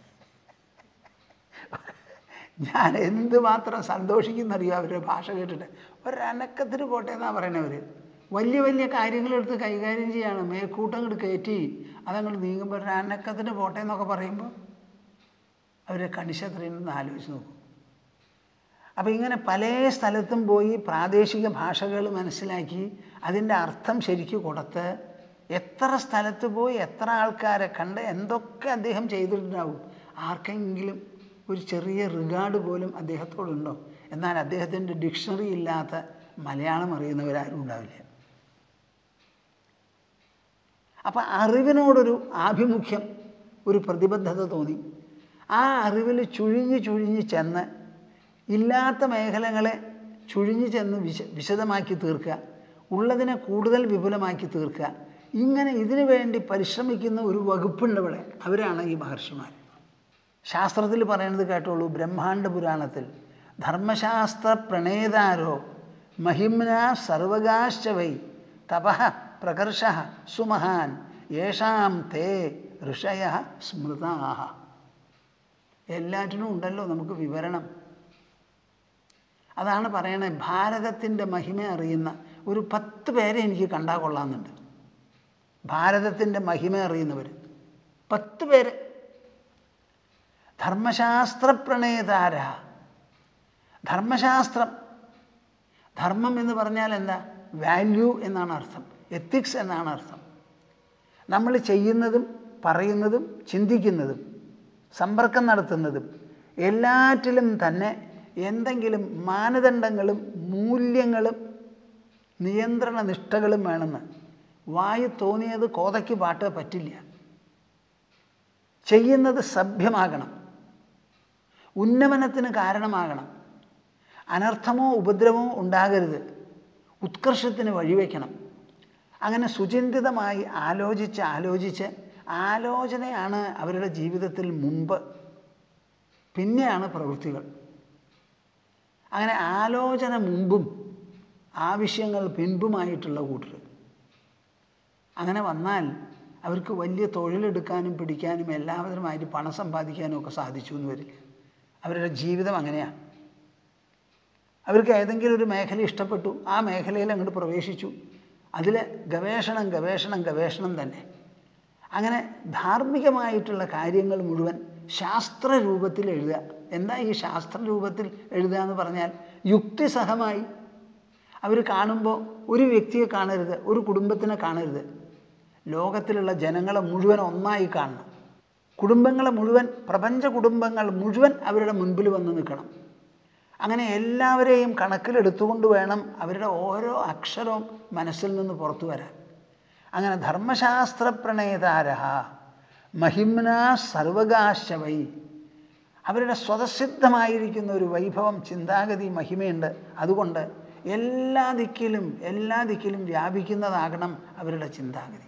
ഞാൻ എന്തുമാത്രം സന്തോഷിക്കുന്നറിയോ അവരുടെ ഭാഷ കേട്ടിട്ട്. ഒരനക്കത്തിന് പോട്ടെ എന്നാണ് പറയണവർ. വലിയ വലിയ കാര്യങ്ങളെടുത്ത് കൈകാര്യം ചെയ്യാണ്, മേൽക്കൂട്ടം അങ്ങോട്ട് കയറ്റി അതങ്ങോട്ട് നീങ്ങുമ്പോൾ ഒരു അനക്കത്തിന് പോട്ടെ എന്നൊക്കെ പറയുമ്പോൾ അവർ കണിശത്രയെന്ന് ആലോചിച്ച് നോക്കും. അപ്പോൾ ഇങ്ങനെ പല സ്ഥലത്തും പോയി പ്രാദേശിക ഭാഷകൾ മനസ്സിലാക്കി അതിൻ്റെ അർത്ഥം ശരിക്ക് കൊടുത്ത് എത്ര സ്ഥലത്ത് പോയി എത്ര ആൾക്കാരെ കണ്ട് എന്തൊക്കെ അദ്ദേഹം ചെയ്തിട്ടുണ്ടാവും. ആർക്കെങ്കിലും ഒരു ചെറിയ റിഗാർഡ് പോലും അദ്ദേഹത്തോടുണ്ടോ? എന്നാൽ അദ്ദേഹത്തിൻ്റെ ഡിക്ഷണറി ഇല്ലാത്ത മലയാളം അറിയുന്നവരാരും ഉണ്ടാവില്ല. അപ്പം അറിവിനോടൊരു ആഭിമുഖ്യം, ഒരു പ്രതിബദ്ധത തോന്നി. ആ അറിവിൽ ചുഴിഞ്ഞ് ചെന്ന് ഇല്ലാത്ത മേഖലകളെ ചുഴിഞ്ഞ് ചെന്ന് വിശദമാക്കി തീർക്കുക, ഉള്ളതിനെ കൂടുതൽ വിപുലമാക്കി തീർക്കുക. ഇങ്ങനെ ഇതിനു വേണ്ടി പരിശ്രമിക്കുന്ന ഒരു വകുപ്പുണ്ട് ഇവിടെ. അവരാണ് ഈ മഹർഷിമാർ. ശാസ്ത്രത്തിൽ പറയുന്നത് കേട്ടോളൂ. ബ്രഹ്മാണ്ഡ പുരാണത്തിൽ ധർമ്മശാസ്ത്ര പ്രണേതാരോ മഹിംന സർവകാശ്ച വൈ തപഃ പ്രകർഷ സുമഹാൻ യേഷാം തേ ഋഷയ സ്മൃതാഹ. എല്ലാറ്റിനും ഉണ്ടല്ലോ നമുക്ക് വിവരണം. അതാണ് പറയണത്. ഭാരതത്തിൻ്റെ മഹിമ അറിയുന്ന ഒരു 10 പേരെ എനിക്ക് കണ്ടാൽ കൊള്ളാമെന്നുണ്ട്. ഭാരതത്തിൻ്റെ മഹിമ അറിയുന്നവർ 10 പേര്. ധർമ്മശാസ്ത്രപ്രണേതാര. ധർമ്മശാസ്ത്രം, ധർമ്മം എന്ന് പറഞ്ഞാൽ എന്താ? വാല്യൂ എന്നാണ് അർത്ഥം, എത്തിക്സ് എന്നാണ് അർത്ഥം. നമ്മൾ ചെയ്യുന്നതും പറയുന്നതും ചിന്തിക്കുന്നതും സമ്പർക്കം നടത്തുന്നതും എല്ലാറ്റിലും തന്നെ എന്തെങ്കിലും മാനദണ്ഡങ്ങളും മൂല്യങ്ങളും നിയന്ത്രണ നിഷ്ഠകളും വേണമെന്ന്. വായു തോന്നിയത് കോതയ്ക്ക് പാട്ട് പറ്റില്ല. ചെയ്യുന്നത് സഭ്യമാകണം, ഉന്നമനത്തിന് കാരണമാകണം, അനർത്ഥമോ ഉപദ്രവമോ ഉണ്ടാകരുത്, ഉത്കർഷത്തിന് വഴിവെക്കണം. അങ്ങനെ സുചിന്തിതമായി ആലോചിച്ച് ആലോചനയാണ് അവരുടെ ജീവിതത്തിൽ മുമ്പ്, പിന്നെയാണ് പ്രവൃത്തികൾ. അങ്ങനെ ആലോചന മുമ്പും ആവശ്യങ്ങൾ പിൻപുമായിട്ടുള്ള കൂട്ടർ. അങ്ങനെ വന്നാൽ അവർക്ക് വലിയ തൊഴിലെടുക്കാനും പിടിക്കാനും എല്ലാവരുമായിട്ട് പണം സമ്പാദിക്കാനും ഒക്കെ സാധിച്ചു എന്ന് വരില്ല. അവരുടെ ജീവിതം അങ്ങനെയാണ്. അവർക്ക് ഏതെങ്കിലും ഒരു മേഖല ഇഷ്ടപ്പെട്ടു, ആ മേഖലയിൽ അങ്ങോട്ട് പ്രവേശിച്ചു, അതിൽ ഗവേഷണം തന്നെ. അങ്ങനെ ധാർമ്മികമായിട്ടുള്ള കാര്യങ്ങൾ മുഴുവൻ ശാസ്ത്രരൂപത്തിൽ എഴുതുക. എന്താ ഈ ശാസ്ത്രരൂപത്തിൽ എഴുതുക എന്ന് പറഞ്ഞാൽ യുക്തിസഹമായി. അവർ കാണുമ്പോൾ ഒരു വ്യക്തിയെ കാണരുത്, ഒരു കുടുംബത്തിനെ കാണരുത്, ലോകത്തിലുള്ള ജനങ്ങളെ മുഴുവൻ ഒന്നായി കാണണം. കുടുംബങ്ങളെ മുഴുവൻ, പ്രപഞ്ച കുടുംബങ്ങൾ മുഴുവൻ അവരുടെ മുൻപിൽ വന്ന് നിൽക്കണം. അങ്ങനെ എല്ലാവരെയും കണക്കിലെടുത്തുകൊണ്ട് വേണം അവരുടെ ഓരോ അക്ഷരവും മനസ്സിൽ നിന്ന് പുറത്തു വരാൻ. അങ്ങനെ ധർമ്മശാസ്ത്രപ്രണേതാരഃ മഹിംന സർവകാശ്ചവൈ. അവരുടെ സ്വതസിദ്ധമായിരിക്കുന്ന ഒരു വൈഭവം, ചിന്താഗതി, മഹിമയുണ്ട്. അതുകൊണ്ട് എല്ലാ ദിക്കിലും വ്യാപിക്കുന്നതാകണം അവരുടെ ചിന്താഗതി.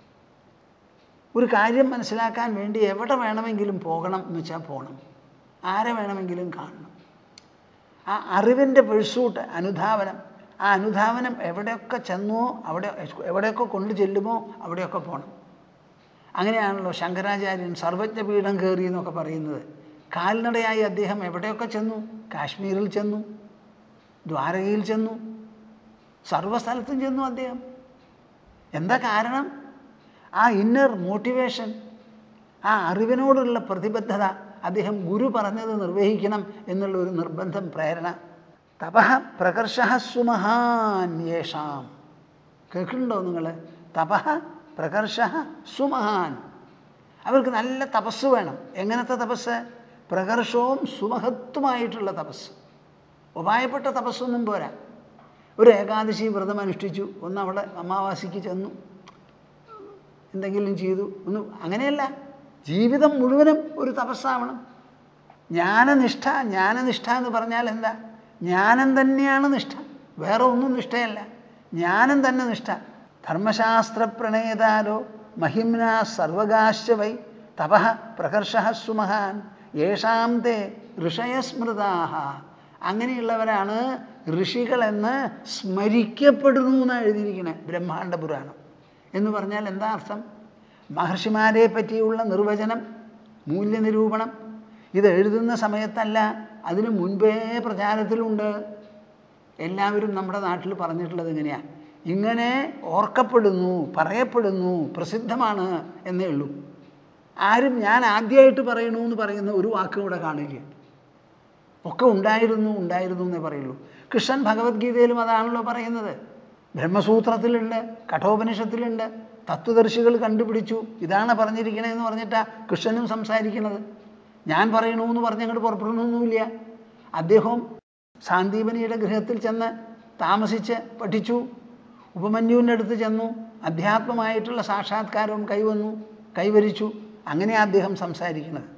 ഒരു കാര്യം മനസ്സിലാക്കാൻ വേണ്ടി എവിടെ വേണമെങ്കിലും പോകണം എന്ന് വെച്ചാൽ പോകണം, ആരെ വേണമെങ്കിലും കാണണം. ആ അറിവിൻ്റെ പെഴ്സൂട്ട്, അനുധാവനം, ആ അനുധാവനം എവിടെയൊക്കെ ചെന്നുവോ എവിടെയൊക്കെ കൊണ്ടു ചെല്ലുമോ അവിടെയൊക്കെ പോകണം. അങ്ങനെയാണല്ലോ ശങ്കരാചാര്യൻ സർവജ്ഞപീഠം കയറി എന്നൊക്കെ പറയുന്നത്. കാൽനടയായി അദ്ദേഹം എവിടെയൊക്കെ ചെന്നു? കാശ്മീരിൽ ചെന്നു, ദ്വാരകയിൽ ചെന്നു, സർവ്വസ്ഥലത്തും ചെന്നു അദ്ദേഹം. എന്താ കാരണം? ആ ഇന്നർ മോട്ടിവേഷൻ, ആ അറിവിനോടുള്ള പ്രതിബദ്ധത, അദ്ദേഹം ഗുരു പറഞ്ഞത് നിർവഹിക്കണം എന്നുള്ളൊരു നിർബന്ധം, പ്രേരണ. തപഃ പ്രകർഷഃ സുമഹാൻ യേഷാം. കേൾക്കുന്നുണ്ടോ നിങ്ങൾ? തപഃ പ്രകർഷഃ സുമഹാൻ. അവർക്ക് നല്ല തപസ് വേണം. എങ്ങനത്തെ തപസ്? പ്രകർഷവും സുമഹത്വമായിട്ടുള്ള തപസ്. ഉപായപ്പെട്ട തപസ്സൊന്നും പോരാ. ഒരു ഏകാദശി വ്രതം അനുഷ്ഠിച്ചു, ഒന്ന് അവിടെ അമാവാസിക്ക് ചെന്നു, എന്തെങ്കിലും ചെയ്തു, ഒന്നും അങ്ങനെയല്ല. ജീവിതം മുഴുവനും ഒരു തപസ്സാവണം. ജ്ഞാനനിഷ്ഠ. ജ്ഞാനനിഷ്ഠ എന്ന് പറഞ്ഞാൽ എന്താ? ജ്ഞാനം തന്നെയാണ് നിഷ്ഠ, വേറെ ഒന്നും നിഷ്ഠയല്ല. ജ്ഞാനം തന്നെ നിഷ്ഠ. ധർമ്മശാസ്ത്രപ്രണേതാരോ മഹിംന സർവകാശ്ച വൈ തപഃ പ്രകർഷഃ സുമഹാൻ യേഷാം തേ ഋഷയസ്മൃതാഃ. അങ്ങനെയുള്ളവരാണ് ഋഷികളെന്ന് സ്മരിക്കപ്പെടുന്നു എന്നാണ് എഴുതിയിരിക്കണേ ബ്രഹ്മാണ്ഡ പുരാണം. എന്ന് പറഞ്ഞാൽ എന്താ അർത്ഥം? മഹർഷിമാരെ പറ്റിയുള്ള നിർവചനം, മൂല്യനിരൂപണം ഇത് എഴുതുന്ന സമയത്തല്ല, അതിനു മുൻപേ പ്രചാരത്തിലുണ്ട്. എല്ലാവരും നമ്മുടെ നാട്ടിൽ പറഞ്ഞിട്ടുള്ളത് എങ്ങനെയാണ്? ഇങ്ങനെ ഓർക്കപ്പെടുന്നു, പറയപ്പെടുന്നു, പ്രസിദ്ധമാണ് എന്നേ ഉള്ളൂ. ആരും ഞാൻ ആദ്യമായിട്ട് പറയണു എന്ന് പറയുന്ന ഒരു വാക്കും ഇവിടെ കാണില്ല. ഒക്കെ ഉണ്ടായിരുന്നു ഉണ്ടായിരുന്നു എന്നേ പറയുള്ളൂ. കൃഷ്ണൻ ഭഗവത്ഗീതയിലും അതാണല്ലോ പറയുന്നത്. ബ്രഹ്മസൂത്രത്തിലുണ്ട്, കഠോപനിഷത്തിലുണ്ട്. തത്വദർശികൾ കണ്ടുപിടിച്ചു, ഇതാണ് പറഞ്ഞിരിക്കണതെന്ന് പറഞ്ഞിട്ടാണ് കൃഷ്ണനും സംസാരിക്കുന്നത്. ഞാൻ പറയണു എന്ന് പറഞ്ഞ് അങ്ങോട്ട് പുറപ്പെടുന്നൊന്നുമില്ല. അദ്ദേഹവും സാന്ദീപനിയുടെ ഗൃഹത്തിൽ ചെന്ന് താമസിച്ച് പഠിച്ചു. ഉപമന്യുവിൻ്റെ അടുത്ത് ചെന്നു, അധ്യാത്മമായിട്ടുള്ള സാക്ഷാത്കാരവും കൈവരിച്ചു. അങ്ങനെയാണ് അദ്ദേഹം സംസാരിക്കുന്നത്.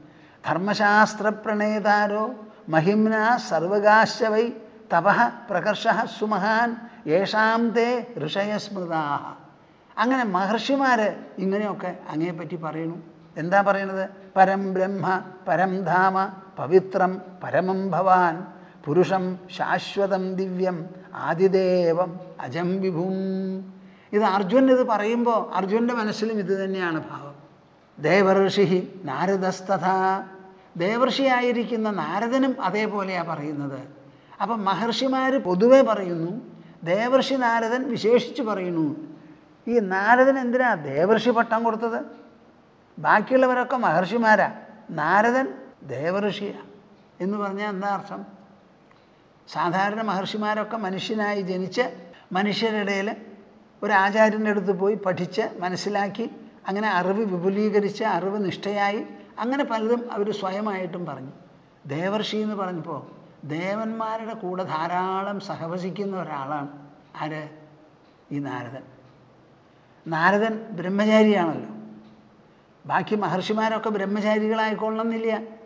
ധർമ്മശാസ്ത്രപ്രണേതാരോ മഹിംന സർവകാശ്ച വൈ തപഃ പ്രകർഷഃ സുമഹാൻ യേഷാം തേ ഋഷയസ്മൃതാഃ. അങ്ങനെ മഹർഷിമാർ ഇങ്ങനെയൊക്കെ അങ്ങയെപ്പറ്റി പറയുന്നു. എന്താ പറയണത്? പരം ബ്രഹ്മ പരം ധാമ പവിത്രം പരമം ഭവാൻ പുരുഷം ശാശ്വതം ദിവ്യം ആദിദേവം അജം വിഭും. ഇത് അർജുൻ ഇത് പറയുമ്പോൾ അർജുൻ്റെ മനസ്സിലും ഇത് തന്നെയാണ് ഭാവം. ദേവർഷി നാരദസ്തഥാ. ദേവർഷിയായിരിക്കുന്ന നാരദനും അതേപോലെയാണ് പറയുന്നത്. അപ്പം മഹർഷിമാർ പൊതുവെ പറയുന്നു, ദേവർഷി നാരദൻ വിശേഷിച്ച് പറയുന്നു. ഈ നാരദൻ എന്തിനാ ദേവർഷി പട്ടം കൊടുത്തത്? ബാക്കിയുള്ളവരൊക്കെ മഹർഷിമാരാ, നാരദൻ ദേവർഷിയാണ് എന്ന് പറഞ്ഞാൽ എന്താ അർത്ഥം? സാധാരണ മഹർഷിമാരൊക്കെ മനുഷ്യനായി ജനിച്ച് മനുഷ്യരുടെ ഇടയിൽ ഒരു ആചാര്യൻ്റെ അടുത്ത് പോയി പഠിച്ച് മനസ്സിലാക്കി അങ്ങനെ അറിവ് വിപുലീകരിച്ച് അറിവ് നിഷ്ഠയായി അങ്ങനെ പലതും അവർ സ്വയമായിട്ടും പറഞ്ഞു. ദേവർഷി എന്ന് പറഞ്ഞപ്പോൾ ദേവന്മാരുടെ കൂടെ ധാരാളം സഹവസിക്കുന്ന ഒരാളാണ് ആര്? ഈ നാരദൻ. നാരദൻ ബ്രഹ്മചാരിയാണല്ലോ. ബാക്കി മഹർഷിമാരൊക്കെ ബ്രഹ്മചാരികളായിക്കൊള്ളണമെന്നില്ല.